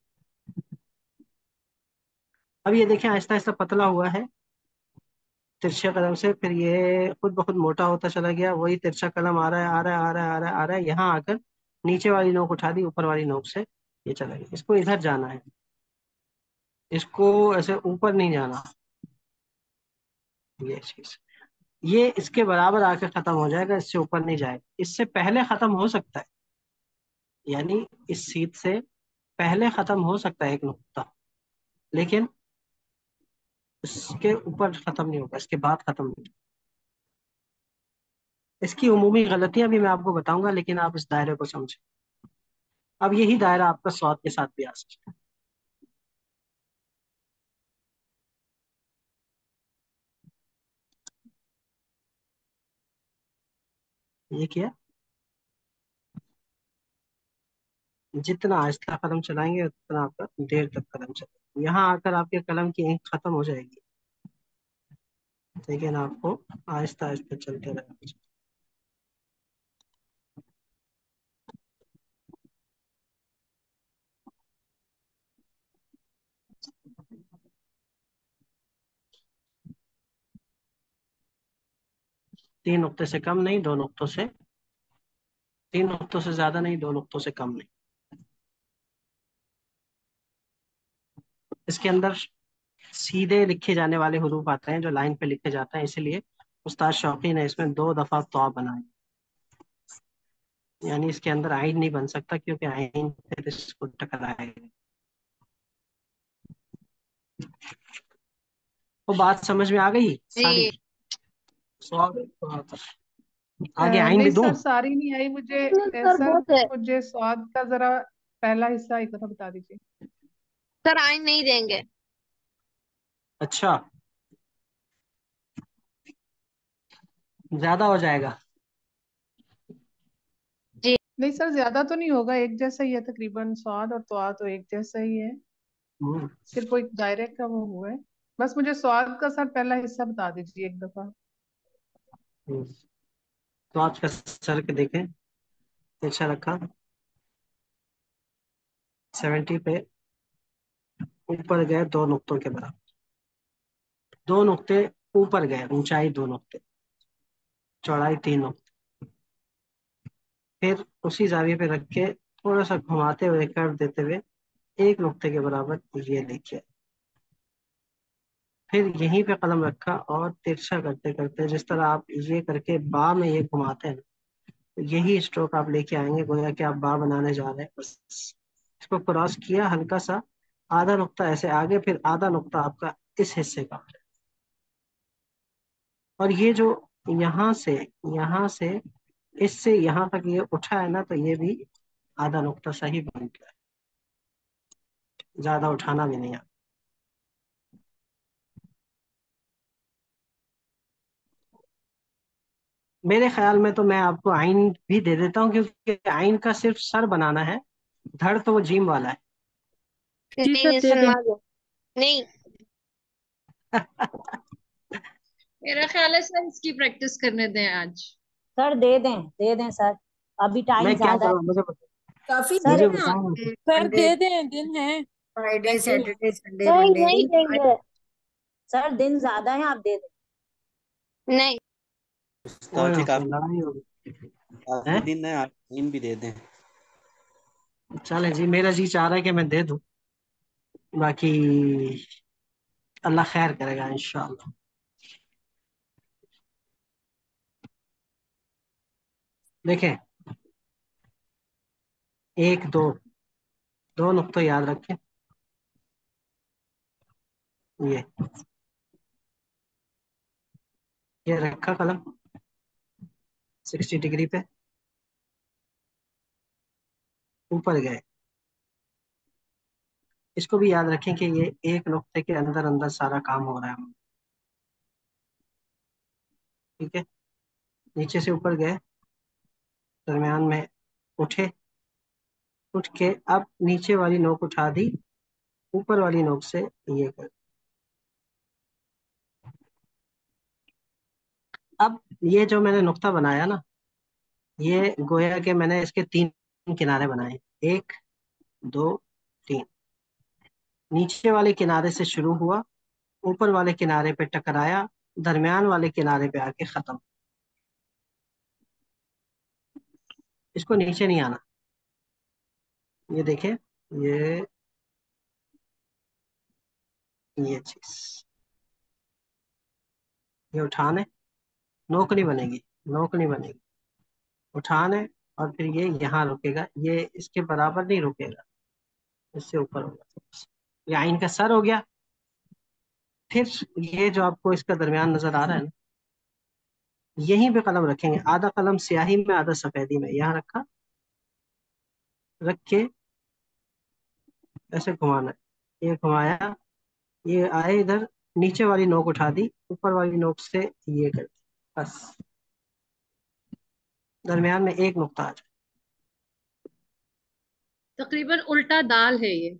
अब ये देखें, आहिस्ता आहिस्ता पतला हुआ है तिरछे कलम से, फिर ये खुद ब खुद मोटा होता चला गया। वही तिरछा कलम आ रहा है, आ रहा है, आ रहा है, आ रहा है, आ रहा है। यहाँ आकर नीचे वाली नोक उठा दी, ऊपर वाली नोक से ये चला गया। इसको इधर जाना है, इसको ऐसे ऊपर नहीं जाना। ये चीज, ये इसके बराबर आके खत्म हो जाएगा, इससे ऊपर नहीं जाएगा। इससे पहले खत्म हो सकता है, यानी इस सीध से पहले खत्म हो सकता है एक नुक्ता, लेकिन इसके ऊपर खत्म नहीं होगा, इसके बाद खत्म नहीं होगा। इसकी उमूमी गलतियां भी मैं आपको बताऊंगा, लेकिन आप इस दायरे को समझें। अब यही दायरा आपका स्वाद के साथ भी आ सकता है। ये क्या, जितना आहिस्ता कलम चलाएंगे उतना आपका देर तक कलम चलेगा। यहाँ आकर आपके कलम की इंक खत्म हो जाएगी, लेकिन आपको आहिस्ता आहिस्ता चलते रहना चाहिए। तीन नुक्ते से कम नहीं, दो नुक्तों से, तीन नुक्तों से ज्यादा नहीं, दो नुक्तों से कम नहीं। इसके अंदर सीधे लिखे जाने वाले हुरूफ आते हैं, जो लाइन पे लिखे जाते हैं, इसलिए उस्ताद शौकी ने इसमें दो दफा तो बनाए। यानी इसके अंदर आइन नहीं बन सकता, क्योंकि आइन फिर इसको टकराएगा। वो बात समझ में आ गई सारी? जी। सौ अ, आगे आइन भी नहीं दूं? सर, सारी नहीं आई मुझे। अ, सर सर बहुत है। मुझे स्वाद का जरा पहला हिस्सा एक दफा बता दीजिए। सर आइन नहीं देंगे। अच्छा, ज्यादा हो जाएगा। जी। नहीं सर, ज्यादा तो नहीं होगा, एक जैसा ही है तकरीबन। स्वाद और तवा तो एक जैसा ही है, हम्म, सिर्फ वो एक दायरे का वो हुआ है। बस मुझे स्वाद का सर पहला हिस्सा बता दीजिए एक दफा। हम्म, तो आप सर के देखें, तिरछा रखा, सेवेंटी पे ऊपर गए दो नुक्तों के बराबर, दो नुक्ते ऊपर गए, ऊंचाई दो नुक्ते, चौड़ाई तीन नुक्ते। फिर उसी जाविये पे रख के थोड़ा सा घुमाते हुए, कर्व देते हुए एक नुक्ते के बराबर ये देखिए। फिर यहीं पे कलम रखा और तिरछा करते करते, जिस तरह आप ये करके बा में ये घुमाते हैं, तो यही स्ट्रोक आप लेके आएंगे, गोया कि आप बा बनाने जा रहे हैं। बस इसको क्रॉस किया हल्का सा, आधा नुक्ता ऐसे आगे, फिर आधा नुक्ता आपका इस हिस्से का। और ये जो यहाँ से यहाँ से इससे यहाँ तक ये उठा है ना, तो ये भी आधा नुक्ता सही बन गया है। ज्यादा उठाना भी नहीं है। मेरे ख्याल में तो मैं आपको आइन भी दे देता हूँ, क्योंकि आइन का सिर्फ सर बनाना है, धड़ तो वो जीम वाला है। जी नहीं सर नहीं दे सर, दें। ना दो। नहीं। मेरा ख्याल है सर इसकी प्रैक्टिस करने दें आज। सर दे दें, दे दें सर, अभी टाइम मैं क्या ज्यादा करूँ, है। मुझे बताओ, काफी सर मुझे दिन है। बताओ। सर मंडे, दे दें, दिन है। फ्राइडे, दिन, सैटरडे, संडे, नहीं मंडे। नहीं दिन, देंगे। सर दिन ज्यादा है, आप दे दें। नहीं। उस्ताद ओए जी होए, काफी लड़ाई हो गई काफी है। दिन है, आप इन भी दे दें। चले जी, मेरा जी चाह रहा है कि मैं दे दूं, बाकी अल्लाह खैर करेगा इंशाल्लाह। देखें, एक दो, दो नुक्ते याद रखें। ये ये रखा कलम सिक्सटी डिग्री पे, ऊपर गए। इसको भी याद रखें कि ये एक नुक्ते के अंदर अंदर सारा काम हो रहा है। ठीक है, नीचे से ऊपर गए, दरमियान में उठे, उठ के अब नीचे वाली नोक उठा दी, ऊपर वाली नोक से ये कर। अब ये जो मैंने नुक्ता बनाया ना, ये गोया के मैंने इसके तीन किनारे बनाए, एक दो तीन। नीचे वाले किनारे से शुरू हुआ, ऊपर वाले किनारे पे टकराया, दरमियान वाले किनारे पे आके खत्म। इसको नीचे नहीं आना। ये देखें, ये ये चीज, ये उठाने, नोक नहीं बनेगी, नोक नहीं बनेगी, उठाने, और फिर ये यहाँ रुकेगा, ये इसके बराबर नहीं रुकेगा, इससे ऊपर होगा। ये आइन का सर हो गया। फिर ये जो आपको इसका दरमियान नजर आ रहा है ना, यहीं पे कलम रखेंगे, आधा कलम स्याही में आधा सफेदी में, यहाँ रखा, रख के ऐसे घुमाना है। ये घुमाया, ये आए इधर, नीचे वाली नोक उठा दी, ऊपर वाली नोक से ये कर दी, बस दरमियान में एक नुक्ता आ जाए। तकरीबन उल्टा दाल है ये।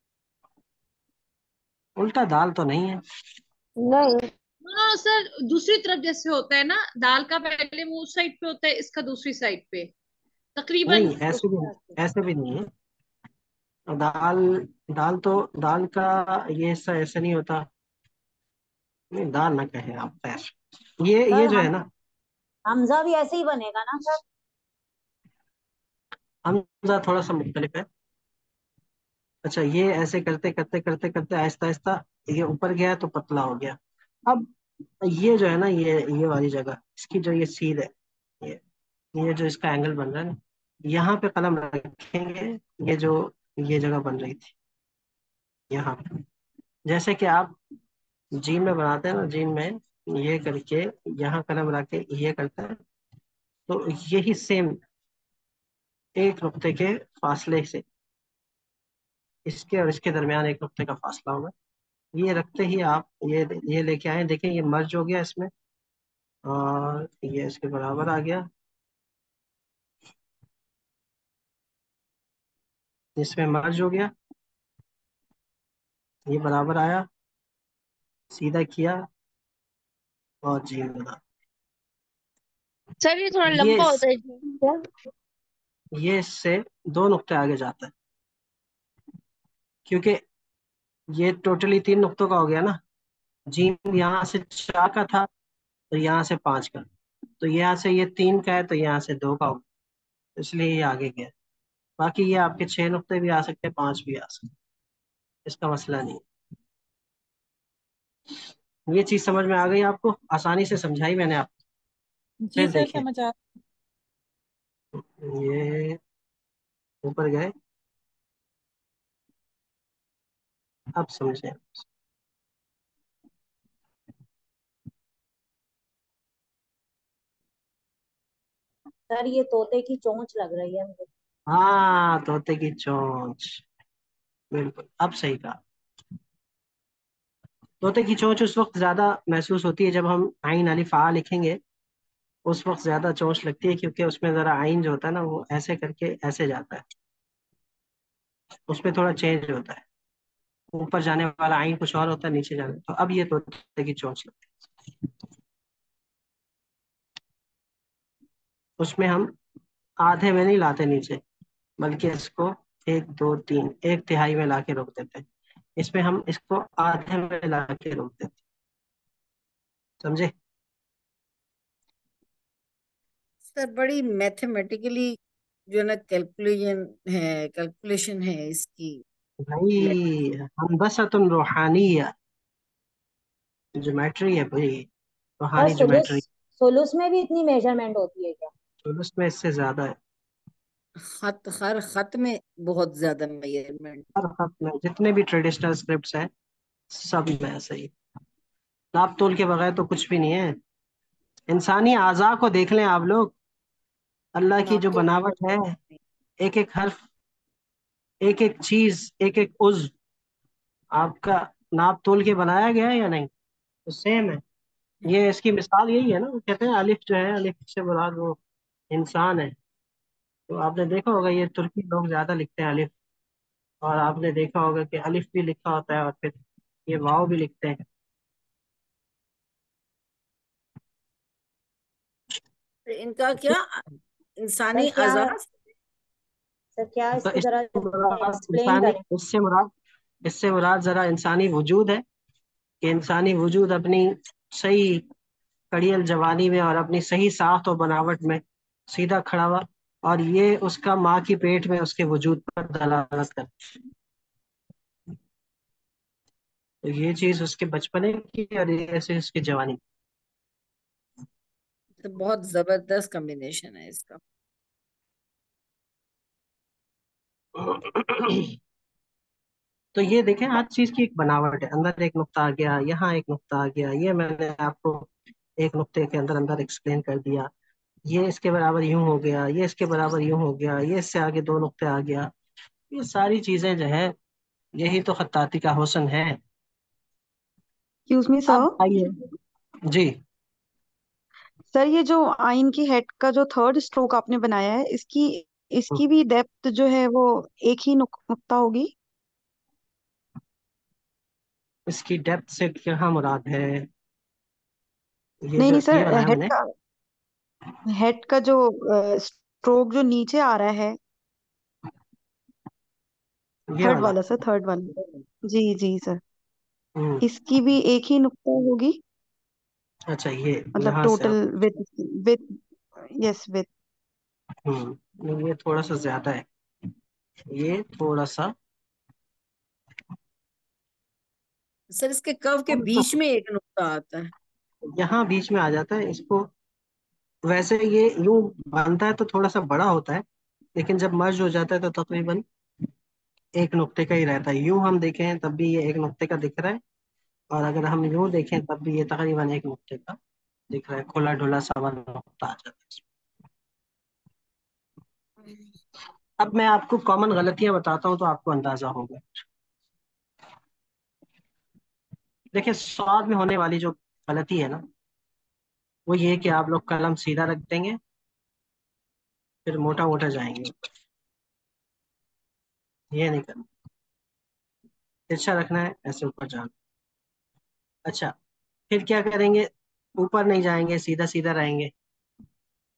उल्टा दाल तो नहीं है। नहीं। हाँ सर, दूसरी तरफ जैसे होता है ना, दाल का पहले मुंह उस साइड पे होता है, इसका दूसरी साइड पे, तकरीबन नहीं, उस ऐसे भी तरह से। ऐसे भी नहीं है। दाल दाल तो दाल का ये हिस्सा ऐसे नहीं होता। नहीं, दाल ना कहें आप, खैर ये सर ये जो है हम ना, हमजा भी ऐसे ही बनेगा ना सर? हमजा थोड़ा सा मुख्तलिफ है। अच्छा, ये ऐसे करते करते करते करते आहिस्ता आहिस्ता ये ऊपर गया तो पतला हो गया। अब ये जो है ना, ये ये वाली जगह, इसकी जो ये सीध है, ये ये जो इसका एंगल बन रहा है ना, यहाँ पे कलम रखेंगे। ये जो ये जगह बन रही थी यहाँ पे, जैसे कि आप जीन में बनाते हैं ना, जीन में ये करके यहाँ कलम रख के ये करते हैं, तो यही सेम एक नुक्ते के फासले से इसके और इसके दरमियान एक नुक्ते का फासला होगा। ये रखते ही आप ये ये लेके आए, देखें ये मर्ज हो गया इसमें, और ये इसके बराबर आ गया, इसमें मर्ज हो गया, ये बराबर आया, सीधा किया और जी बना। सर ये थोड़ा ये लंबा होता है जी क्या? ये इससे दो नुक्ते आगे जाता है, क्योंकि ये टोटली तीन नुक्तों का हो गया ना। जीम यहाँ से चार का था, तो यहाँ से पांच का, तो यहाँ से ये तीन का है, तो यहाँ से दो का हो, इसलिए ये आगे गया। बाकी ये आपके छह नुक्ते भी आ सकते हैं, पांच भी आ सकते हैं, इसका मसला नहीं है। ये चीज समझ में आ गई आपको, आसानी से समझाई मैंने आपको। जी फिर सर देखिए, समझ आ। ये ऊपर गए, अब समझे। सर ये तोते की चोंच लग रही है मुझे। हाँ, तोते की चोंच, बिल्कुल अब सही कहा। तोते की चोंच उस वक्त ज्यादा महसूस होती है जब हम आइन अलिफ आ लिखेंगे, उस वक्त ज्यादा चोंच लगती है, क्योंकि उसमें जरा आइन जो होता है ना, वो ऐसे करके ऐसे जाता है, उसमें थोड़ा चेंज होता है। ऊपर जाने वाला आइन कुछ और होता है, नीचे जाने, तो अब ये तोते की चोंच लगती है। उसमें हम आधे में नहीं लाते नीचे, बल्कि इसको एक दो तीन एक तिहाई में ला के रोक देते हैं। इसमें हम इसको आधे में ला के रोक देते हैं, समझे? सर बड़ी मैथमेटिकली जो है ना कैलकुलेशन है, कैलकुलेशन है इसकी। भाई हंदसतुन रूहानिया, ज्योमेट्री है भाई, सर रूहानी सुलुस, ज्योमेट्री। सुलुस में भी इतनी मेजरमेंट होती है क्या? तो उसमें इससे ज्यादा है। खत, हर खत में बहुत ज्यादा मेजरमेंट। हर खत में जितने भी ट्रेडिशनल स्क्रिप्ट्स हैं, सब में ऐसे ही। नाप तोल के बगैर तो कुछ भी नहीं है। इंसानी आज़ा को देख लें आप लोग, अल्लाह की नाप जो तो बनावट है, एक एक हर्फ, एक एक चीज, एक एक उज़, आपका नाप तोल के बनाया गया है या नहीं? तो सेम है। ये इसकी मिसाल यही है ना, वो कहते हैं अलिफ जो है, अलिफ से मुराद वो इंसान है। तो आपने देखा होगा, ये तुर्की लोग ज्यादा लिखते हैं अलिफ, और आपने देखा होगा कि अलिफ भी लिखा होता है और फिर ये वाव भी लिखते हैं। इनका क्या, सर इंसानी क्या है, आजाद। सर क्या तो इसको जरा इससे मुराद एक्सप्लेन इंसानी, करें। इससे मुराद इससे मुराद जरा इंसानी वजूद है, कि इंसानी वजूद अपनी सही कड़ियल जवानी में और अपनी सही साख्त और बनावट में सीधा खड़ा हुआ, और ये उसका माँ की पेट में उसके वजूद पर दलालत कर। तो ये चीज उसके बचपने की और ये ऐसे उसकी जवानी तो बहुत जबरदस्त कॉम्बिनेशन है इसका। की। तो ये देखें, हर चीज की एक बनावट है, अंदर एक नुक्ता आ गया, यहाँ एक नुक्ता आ गया, ये मैंने आपको एक नुक्ते के अंदर अंदर एक्सप्लेन कर दिया। ये इसके बराबर यूं हो गया, ये इसके बराबर यूं हो गया, ये इससे आगे दो नुक्ते आ गया। ये सारी चीजें जो है, यही तो खत्ताती का हुस्न है। एक्सक्यूज मी अब सर। आइए जी। सर ये जो आइन की हेड का जो थर्ड स्ट्रोक आपने बनाया है, इसकी इसकी भी डेप्थ जो है वो एक ही नुक, नुक्ता होगी? इसकी डेप्थ से क्या मुराद है? ये नहीं जो नहीं ये सर, बनाया हेड हमने, का हेड का जो स्ट्रोक जो नीचे आ रहा है, ये थर्ड वाला। वाला सर, थर्ड वाला। जी जी सर। हम्म। इसकी भी एक ही नुक्ता होगी? अच्छा, ये मतलब यहाँ से टोटल आप, विथ विथ यस विथ। हम्म नहीं, ये थोड़ा सा ज्यादा है, ये थोड़ा सा, सर इसके कर्व के थोड़ा बीच सा में एक नुक्ता आता है। यहाँ बीच में आ जाता है इसको। वैसे ये यूं बनता है तो थोड़ा सा बड़ा होता है, लेकिन जब मर्ज हो जाता है तो तकरीबन एक नुक्ते का ही रहता है। यूं हम देखें तब भी ये एक नुक्ते का दिख रहा है, और अगर हम यूं देखें तब भी ये तकरीबन एक नुक्ते का दिख रहा है, खुला डुला सवा नुक्ता आ जाता है। अब मैं आपको कॉमन गलतियां बताता हूँ, तो आपको अंदाजा होगा। देखिए, स्वाद में होने वाली जो गलती है ना, वो ये कि आप लोग कलम सीधा रख देंगे, फिर मोटा मोटा जाएंगे। ये नहीं करना, तिरछा रखना है, ऐसे ऊपर जाना। अच्छा, फिर क्या करेंगे? ऊपर नहीं जाएंगे, सीधा सीधा रहेंगे।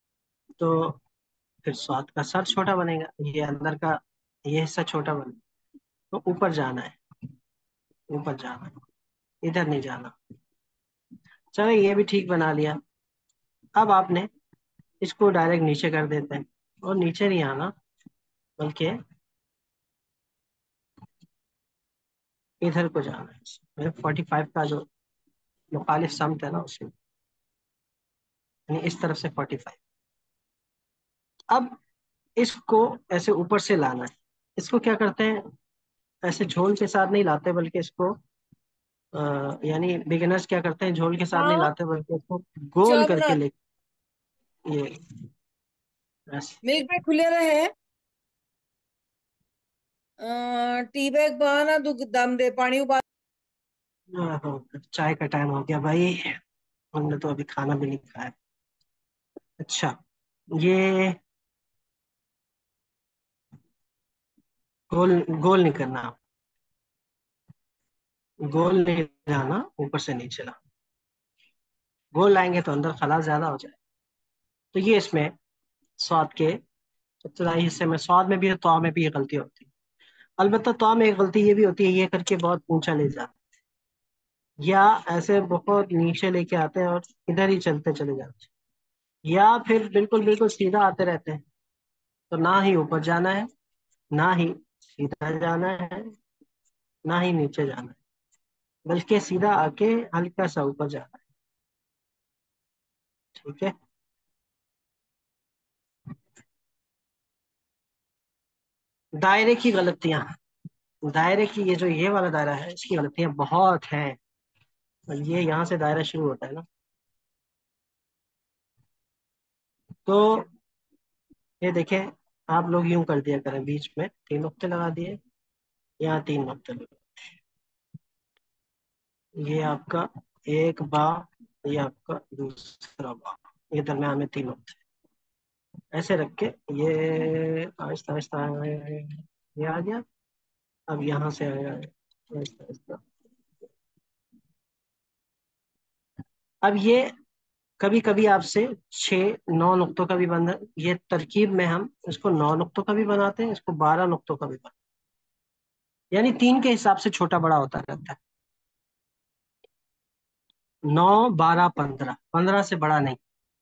तो फिर स्वाद का सर छोटा बनेगा, ये अंदर का ये हिस्सा छोटा बनेगा। तो ऊपर जाना है, ऊपर जाना है, इधर नहीं जाना। चलो ये भी ठीक बना लिया। अब आपने इसको डायरेक्ट नीचे कर देते हैं, और नीचे नहीं आना, बल्कि इधर को जाना है। फोर्टी फाइव का जो मुखालिफ समत है ना, उसमें, यानी इस तरफ से फोर्टी फाइव। अब इसको ऐसे ऊपर से लाना है। इसको क्या करते हैं, ऐसे झोल के साथ नहीं लाते, बल्कि इसको अ, यानी बिगिनर्स क्या करते हैं, झोल के साथ नहीं हाँ, लाते, बल्कि इसको गोल क्या बना? करके ले, ये ऐसे। मिल्क में खुले रहे, टी बैग बहाना, दूध दम दे, पानी उबाल। हाँ, चाय का टाइम हो गया भाई, हमने तो अभी खाना भी नहीं खाया। अच्छा, ये गोल गोल नहीं करना, गोल नहीं जाना, ऊपर से नीचे ला। गोल लाएंगे तो अंदर खलास ज्यादा हो जाए। तो ये इसमें स्वाद के इब्तदाई हिस्से में, स्वाद में भी है, तवा में भी ये गलती होती है। अलबत्ता तवा में एक गलती ये भी होती है, ये करके बहुत ऊंचा ले जाते हैं, या ऐसे बहुत नीचे लेके आते हैं और इधर ही चलते चले जाते हैं, या फिर बिल्कुल बिल्कुल सीधा आते रहते हैं। तो ना ही ऊपर जाना है, ना ही सीधा जाना है, ना ही नीचे जाना है, बल्कि सीधा आके हल्का सा ऊपर जाना है। ठीक है। दायरे की गलतियां, दायरे की, ये जो ये वाला दायरा है, इसकी गलतियां बहुत हैं। और ये यहाँ से दायरा शुरू होता है ना, तो ये देखें, आप लोग यूं कर दिया करें, बीच में तीन नुक्ते लगा दिए, यहाँ तीन नुक्ते लगे, ये आपका एक बा, ये आपका दूसरा बा, ये दरम्यान में तीन नुक्ते ऐसे रख के, ये आहिस्ता आहिस्ता ये आ गया। अब यहाँ से आया आहिस्ता आहिस्ता। अब ये कभी कभी आपसे छः नौ नुक्तों का भी बन, ये तरकीब में हम इसको नौ नुक्तों का भी बनाते हैं, इसको बारह नुक्तों का भी बनाते हैं, यानी तीन के हिसाब से छोटा बड़ा होता रहता है। नौ, बारह, पंद्रह, पंद्रह से बड़ा नहीं।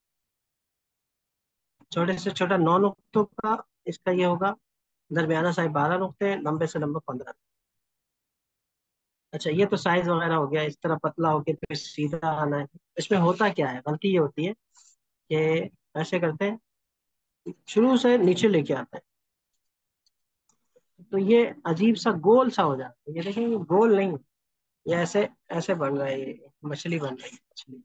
छोटे से छोटा नौ नुक्तों का इसका ये होगा, दरमियाना साइज बारह नुक्ते हैं, लंबे से लंबा पंद्रह। अच्छा, ये तो साइज वगैरह हो गया, इस तरह पतला होके फिर सीधा आना है। इसमें होता क्या है, गलती ये होती है कि ऐसे करते हैं, शुरू से नीचे लेके आते हैं, तो ये अजीब सा गोल सा हो जाता है। ये देखें, ये गोल नहीं, ये ऐसे ऐसे बन रहा है, ये मछली बन रही है, मछली,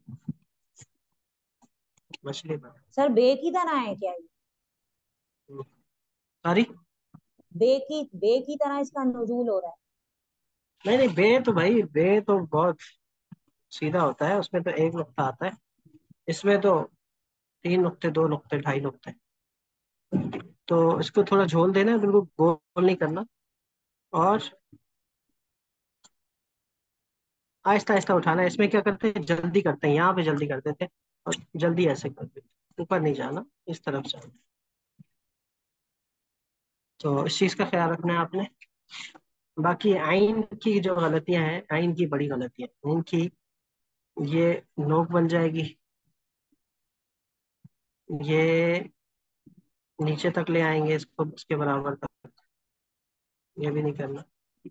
मछली बन सर बे की तरह है क्या ये? रही है। सॉरी, बे की बे की तरह इसका नुजूल हो रहा है। नहीं नहीं, बे तो भाई, बे तो बहुत सीधा होता है, उसमें तो एक नुक्ता आता है, इसमें तो तीन नुक्ते, दो नुक्ते, ढाई नुक्ते। तो इसको थोड़ा झोल देना है, बिल्कुल गोल नहीं करना, और आहिस्ता आहिस्ता उठाना है। इसमें क्या करते हैं, जल्दी करते हैं, यहाँ पे जल्दी कर देते हैं, और जल्दी ऐसे कर देते हैं, ऊपर नहीं जाना, इस तरफ जाना। तो इस चीज का ख्याल रखना है आपने। बाकी आइन की जो गलतियां हैं, आइन की बड़ी गलतियां इनकी, ये नोक बन जाएगी, ये नीचे तक ले आएंगे इसको, उसके बराबर तक, ये भी नहीं करना।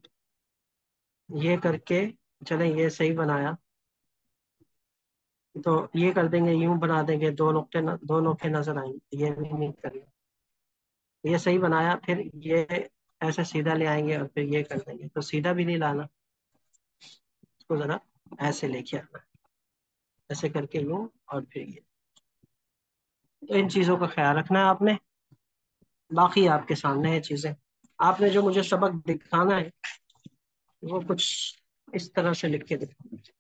ये करके चलें, ये सही बनाया, तो ये कर देंगे, यूं बना देंगे, दो नुक्ते न, दो नुक्ते नजर आएंगे, ये भी नहीं करना। ये सही बनाया, फिर ये ऐसे सीधा ले आएंगे, और फिर ये कर देंगे, तो सीधा भी नहीं लाना, इसको जरा ऐसे लेके आना, ऐसे करके यूं, और फिर ये। तो इन चीजों का ख्याल रखना है आपने। बाकी आपके सामने है चीजें, आपने जो मुझे सबक दिखाना है, वो कुछ इस तरह से लिख के दिखाना है।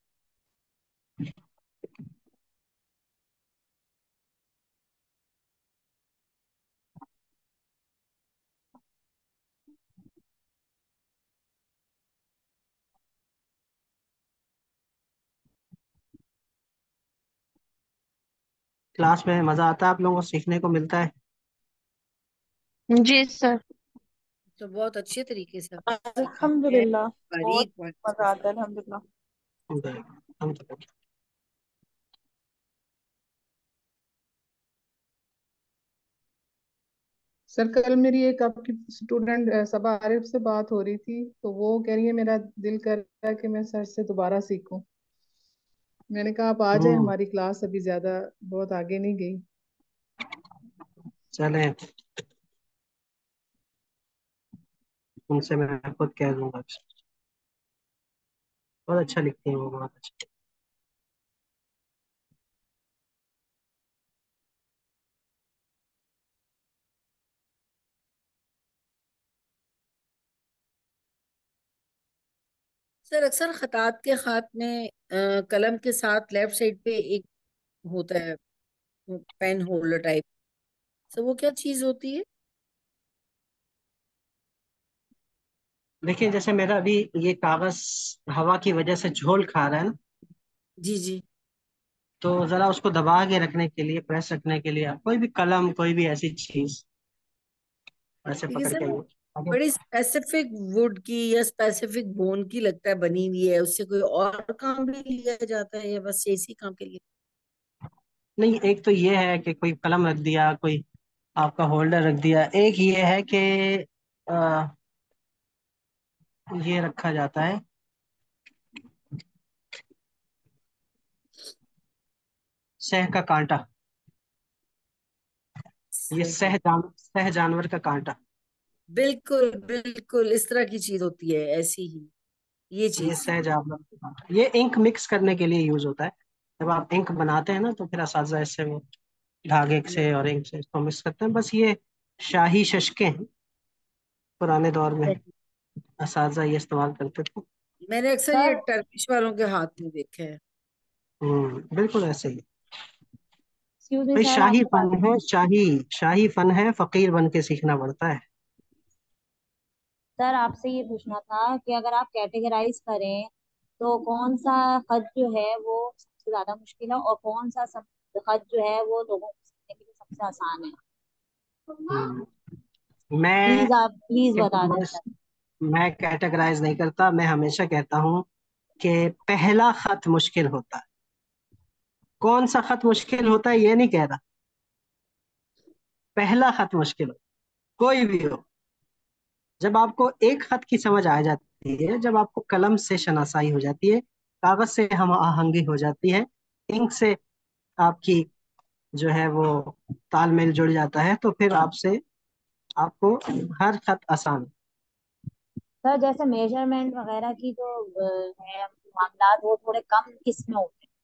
क्लास में मजा आता है, आप लोगों को सीखने को मिलता है। जी सर। तो बहुत अच्छे तरीके से आपने सिखाते हैं, अल्हम्दुलिल्लाह, बहुत बारीक पॉइंट्स के मजा साथ। आता है अल्हम्दुलिल्लाह। हम तो सर कल मेरी एक आपकी स्टूडेंट सबा आरिफ से बात हो रही थी, तो वो कह रही है मेरा दिल कर रहा है कि मैं सर से दोबारा सीखूं। मैंने कहा आप आ जाए, हम्म हमारी क्लास अभी ज्यादा बहुत आगे नहीं गई। चले, उनसे मैं खुद कह दूंगा। बहुत अच्छा लिखती है वो, बहुत अच्छा। सर अक्सर खतात के खात में अ, कलम के साथ लेफ्ट साइड पे एक होता है पेन होल्डर टाइप। सर वो क्या चीज होती है? देखिए जैसे मेरा अभी ये कागज हवा की वजह से झोल खा रहा है ना, जी जी। तो जरा उसको दबा के रखने के लिए, प्रेस रखने के लिए कोई भी कलम, कोई भी ऐसी चीज ऐसे ठीक है पकड़ सर, के वो आगे। बड़ी स्पेसिफिक वुड की या स्पेसिफिक बोन की लगता है बनी हुई है, उससे कोई और काम भी लिया जाता है या बस इसी काम के लिए? नहीं, एक तो ये है कि कोई कलम रख दिया, कोई आपका होल्डर रख दिया। एक ये है कि आ, ये रखा जाता है सह का कांटा। ये सही। सह जान सह जानवर का कांटा। बिल्कुल बिल्कुल, इस तरह की चीज होती है ऐसी ही, ये ये चीज। सह जानवर का कांटा, ये इंक मिक्स करने के लिए यूज होता है। जब आप इंक बनाते हैं ना, तो फिर असाजा इससे वो धागे से और इंक से इसको मिक्स करते हैं। बस ये शाही शशके हैं, पुराने दौर में सही। असाजा ये इस्तेमाल करते थे। मैंने अक्सर ये सर टर्किश वालों के हाथ में देखा है। हम्म बिल्कुल ऐसे ही। एक्सक्यूज मी भाई सर, शाही आपके पास फन है, शाही शाही फन है, फकीर बन के सीखना पड़ता है। सर आपसे ये पूछना था कि अगर आप कैटेगराइज करें तो कौन सा खत जो है वो सबसे ज्यादा मुश्किल है और कौन सा सब खत जो है वो लोगों को सीखने के लिए सबसे आसान है? हम्म, मैं प्लीज आप प्लीज बता दें कैटेगराइज सर। मैं कैटेगराइज नहीं करता। मैं हमेशा कहता हूँ कि पहला खत मुश्किल होता है। कौन सा खत मुश्किल होता है ये नहीं कह रहा, पहला खत मुश्किल हो, कोई भी हो। जब आपको एक खत की समझ आ जाती है, जब आपको कलम से शनासाई हो जाती है, कागज से हम आहंगी हो जाती है, इंक से आपकी जो है वो तालमेल जुड़ जाता है, तो फिर आपसे आपको हर खत आसान है। सर जैसे मेजरमेंट वगैरह की जो अ, है मामला, वो थोड़े कम किस में होते हैं?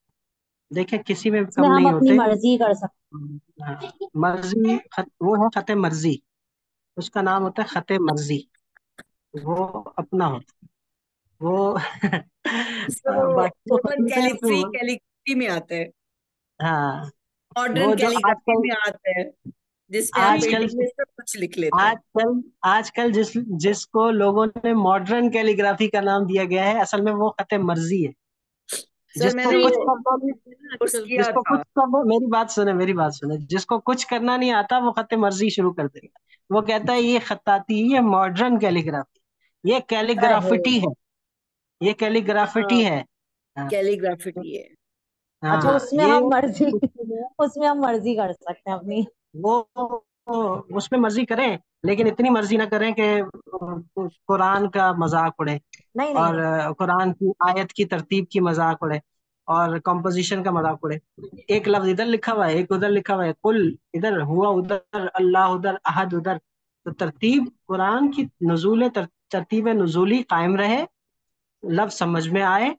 देखिए किसी में इसमें कम हम नहीं अपनी होते। मर्जी कर सकते हाँ, मर्जी खत वो है, खत मर्जी। उसका नाम होता है खत मर्जी। वो अपना होता है वो। इसमें आ, वो बाकी जो रोमन खतीब है कैलिग्राफी वो, कैलिग्राफी में आता है, हाँ, मॉडर्न वो जो कैलिग्राफी आजकल में आता है, जिसमें आप आजकल पेंटिंग में सब कुछ लिख लेते हैं। आजकल आजकल जिस जिसको लोगों ने मॉडर्न कैलीग्राफी का नाम दिया गया है, असल में वो खत मर्जी है। सर जिसको मैंने फ्री कुछ वो करना नहीं ना कोर्स आजकल। किया जिसको कुछ था। करना मेरी बात सुने, मेरी बात सुने जिसको कुछ करना नहीं आता, वो खत मर्जी शुरू कर देता है। वो कहता है ये खत्ताती, ये मॉडर्न कैलीग्राफी, ये है कैलीग्राफिटी है, ये कैलीग्राफिटी हाँ, है। हाँ, कैलीग्राफिटी है। अच्छा, हाँ, उसमें ये हम मर्जी उसमें हम मर्जी कर सकते हैं अपनी। वो वो उसमें मर्जी करें, लेकिन इतनी मर्जी ना करें कि अ, कुरान का मजाक उड़े, नहीं नहीं और नहीं। अ, कुरान की आयत की तरतीब की मजाक उड़े, और कंपोजिशन का मजाक उड़े। एक लफ्ज इधर लिखा हुआ है, एक उधर लिखा हुआ है, कुल इधर, हुआ उधर, अल्लाह उधर, अहद उधर। तो तरतीब कुरान की नुजूल तर, तरतीब नुजूली कायम रहे, लफ्ज समझ में आए,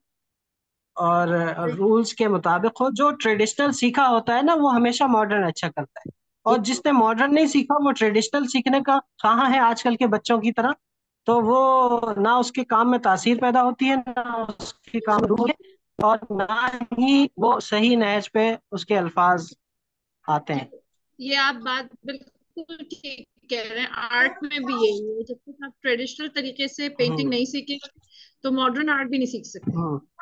और रूल्स के मुताबिक हो। जो ट्रेडिशनल सीखा होता है ना, वो हमेशा मॉडर्न अच्छा करता है। ये और जिसने मॉडर्न नहीं सीखा, वो ट्रेडिशनल सीखने का कहाँ है आजकल के बच्चों की तरह। तो वो ना उसके काम में तासीर पैदा होती है, ना उसके काम में रूह है, और ना ही वो सही नहज पे उसके अल्फाज आते हैं। ये आप बात बिल्कुल ठीक कह रहे हैं। आर्ट में भी यही है, जब तक आप ट्रेडिशनल तरीके से पेंटिंग हम्म नहीं सीखेंगे तो मॉडर्न आर्ट भी नहीं सीख सकते। हम्म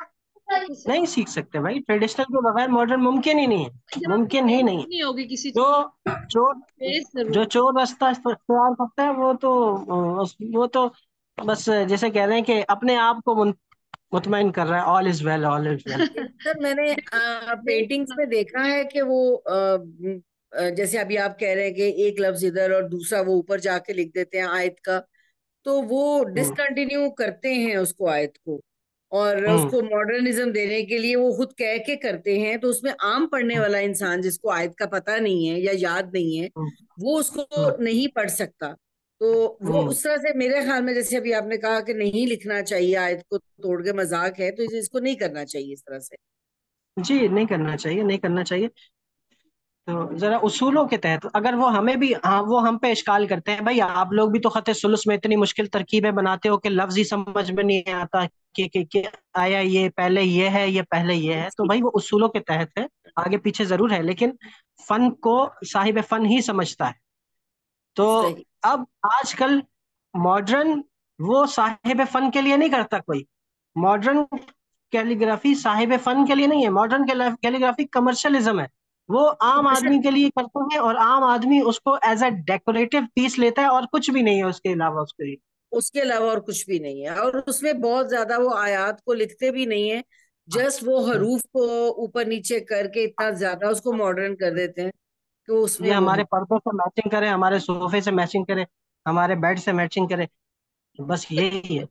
बिल्कुल सही। नहीं सीख सकते भाई, ट्रेडिशनल के बगैर मॉडर्न मुमकिन ही नहीं है, जब आपको मुमकिन ही बेस नहीं है। नहीं होगी किसी जो चीज, चोर बेस जो जरूर। चोर रास्ता इख्तियार करता है वो तो उस- वो तो बस जैसे कह रहे हैं कि अपने आप को मुन- मुतमईन कर रहा है, all is well, all is well. Sir मैंने बिल्कुल बेस पेंटिंग्स होना। में देखा है कि वो अ, म, अ, जैसे अभी आप कह रहे हैं कि एक लफ्ज इधर और दूसरा वो ऊपर जाके लिख देते हैं आयत का, तो वो हम्म डिसकंटिन्यू करते हैं उसको आयत को, और हम्म उसको मॉडर्निज्म देने के लिए वो खुद कह के करते हैं, तो उसमें आम पढ़ने हम्म वाला इंसान जिसको आयत का पता नहीं है या याद नहीं है, हम्म वो उसको हम्म नहीं पढ़ सकता। तो वो हम्म। उस तरह से मेरे ख्याल में, जैसे अभी आपने कहा कि नहीं लिखना चाहिए आयत को तोड़ के, मजाक है, तो इसे- इसको नहीं करना चाहिए इस तरह से। जी नहीं करना चाहिए, नहीं करना चाहिए। तो जरा उसूलों के तहत अगर वो हमें भी, हाँ वो हम पे इश्काल करते हैं, भाई आप लोग भी तो खत सुलूस में इतनी मुश्किल तरकीबें बनाते हो कि लफ्ज ही समझ में नहीं आता कि, कि, कि आया ये पहले ये है, ये पहले ये है, तो जी। भाई वो उसूलों के तहत है, आगे पीछे जरूर है, लेकिन फन को साहिब फन ही समझता है। तो सही। अब आजकल मॉडर्न वो साहिब फन के लिए नहीं करता कोई, मॉडर्न कैलीग्राफी साहिब फन के लिए नहीं है, मॉडर्न कैलीग्राफी कमर्शलिज्म है। वो आम कमर्शियल, आदमी के लिए करते हैं और आम आदमी उसको एज अ डेकोरेटिव पीस लेता है और कुछ भी नहीं है उसके अलावा उसके लिए। उसके अलावा और कुछ भी नहीं है, और उसमें बहुत ज्यादा वो आयात को लिखते भी नहीं है, जस्ट वो हरूफ को ऊपर नीचे करके इतना ज्यादा उसको मॉडर्न कर देते हैं कि वो उसमें ये वो हमारे है। पर्दों से मैचिंग करे, हमारे सोफे से मैचिंग करे, हमारे बेड से मैचिंग करे, बस यही है।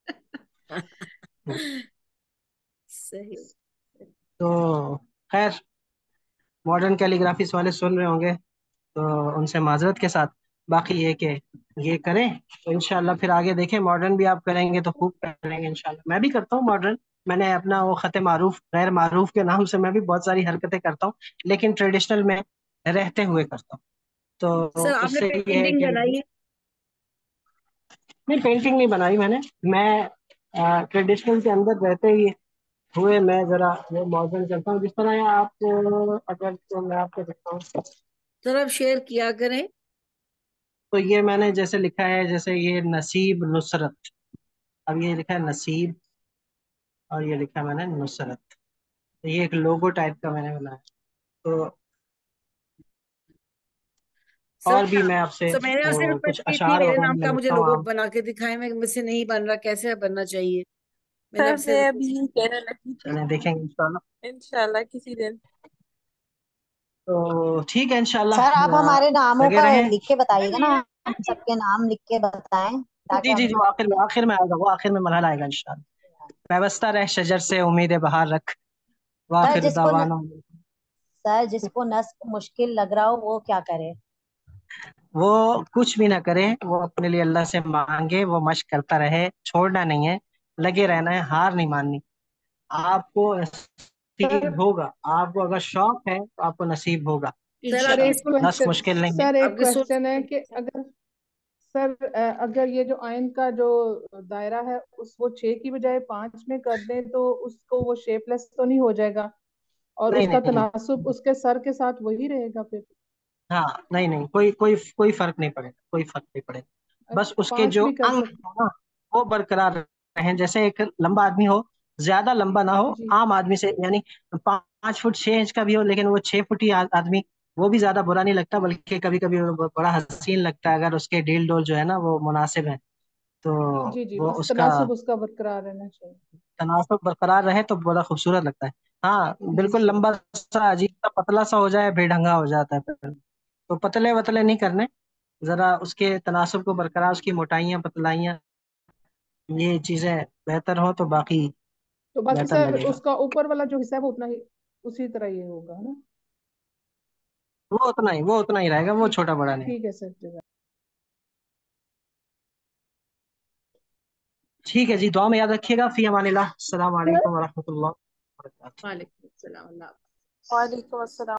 सही। तो खैर, मॉडर्न कैलीग्राफीस वाले सुन रहे होंगे तो उनसे माजरत के साथ, बाकी ये कि ये करें तो इंशाल्लाह फिर आगे देखें, मॉडर्न भी आप करेंगे तो खूब करेंगे इंशाल्लाह। मैं भी करता हूँ मॉडर्न, मैंने अपना वो खत मारूफ गैर मारूफ के नाम से मैं भी बहुत सारी हरकतें करता हूँ, लेकिन ट्रेडिशनल में रहते हुए करता हूँ। तो सर आपने उससे ये है पेंटिंग कि बनाई है? नहीं, पेंटिंग नहीं बनाई मैंने, मैं ट्रेडिशनल के अंदर रहते ही हुए मैं जरा वो मॉडर्न करता हूँ, जिस तरह आप अगर तो मैं आपको दिखाऊँ सर आप शेयर किया करें। तो ये मैंने जैसे लिखा है, जैसे ये नसीब नुसरत, अब ये लिखा है नसीब और ये लिखा है मैंने नुसरत, तो ये एक लोगो टाइप का मैंने बनाया। तो सर और भी मैं आपसे सर मैंने आपसे वो कुछ रिक्वेस्ट की थी, अशार मेरे वगैरह नाम में का मुझे लिखता हूँ लोगो आप। बना के दिखाएं, मैं मुझसे नहीं बन रहा, कैसे बनना चाहिए? मैंने सर आपसे मैं अभी रिक्वेस्ट। यही कहने लगी थी, चलें देखेंगे इंशाल्लाह। इंशाल्लाह किसी दिन। तो ठीक है इंशाल्लाह, सर आप अ, हमारे नामों लगे का रहें। लिख के सर बताइएगा ना, मेरा हम सबके नाम लिख के बताएं ताकि जी जी हम जी, भी वो आखिर में लिखें। आखिर में आएगा, वो आखिर में मरहला आएगा इंशाल्लाह। वाबस्ता रह शजर से उम्मीद बहार रख, सर वाखिर जिसको न, दावाना। सर जिसको नस्क मुश्किल लग रहा हो वो क्या करे? वो कुछ भी ना करे, वो अपने लिए अल्लाह से मांगे, वो मश्क करता रहे, छोड़ना नहीं है, लगे रहना है, हार नहीं माननी। आपको सर नसीब होगा, आपको अगर शौक है तो आपको नसीब होगा। सर सर आपकी एक सोच, नस्क क्वेश्चन मुश्किल नहीं है। सर एक आपकी सोच। क्वेश्चन है कि अगर सर अ, अगर ये जो आयन का जो दायरा है उस वो छह की बजाय पांच में कर दें तो उसको वो शेपलेस तो नहीं हो जाएगा, और नहीं उसका नहीं नहीं, तनासुब उसके सर के साथ वही रहेगा फिर? हाँ नहीं नहीं, कोई कोई कोई फर्क नहीं पड़ेगा, कोई फर्क नहीं पड़ेगा। बस अच्छा, उसके पांच जो भी कर अंग सकते? है ना वो बरकरार रहें, जैसे एक लंबा आदमी हो, ज्यादा लंबा ना हो, जी आम आदमी से यानी पाँच फुट छह इंच का भी हो, लेकिन वो छह फुट ही आ- आदमी, वो भी ज्यादा बुरा नहीं लगता, बल्कि कभी कभी वो बड़ा हसीन लगता है अगर उसके डील डोल जो है ना वो मुनासिब है। तो जी जी, वो बस उसका तनासुब उसका बरकरार रहना चाहिए। तनासब बरकरार रहे तो बड़ा खूबसूरत लगता है। हाँ जी बिल्कुल सर। लंबा सा अजीब सा पतला सा हो जाए बेढंगा हो जाता है फिर। तो पतले वतले नहीं करने, जरा उसके तनासब को बरकरार, उसकी मोटाइयाँ पतलाइयाँ ये चीजें बेहतर हो तो बाकी तो बाकी बेहतर सर लगेगा। उसका ऊपर वाला जो हिस्सा है वो उतना ही उसी तरह ये होगा, है ना? वो उतना ही वो उतना ही रहेगा, वो ठीक छोटा बड़ा नहीं। ठीक है सर। ठीक है जी, दुआ में याद रखिएगा। फी अमानिल्लाह, अस्सलाम वालेकुम व रहमतुल्लाह व बरकातुहू। वालेकुम अस्सलाम। वालेकुम अस्सलाम।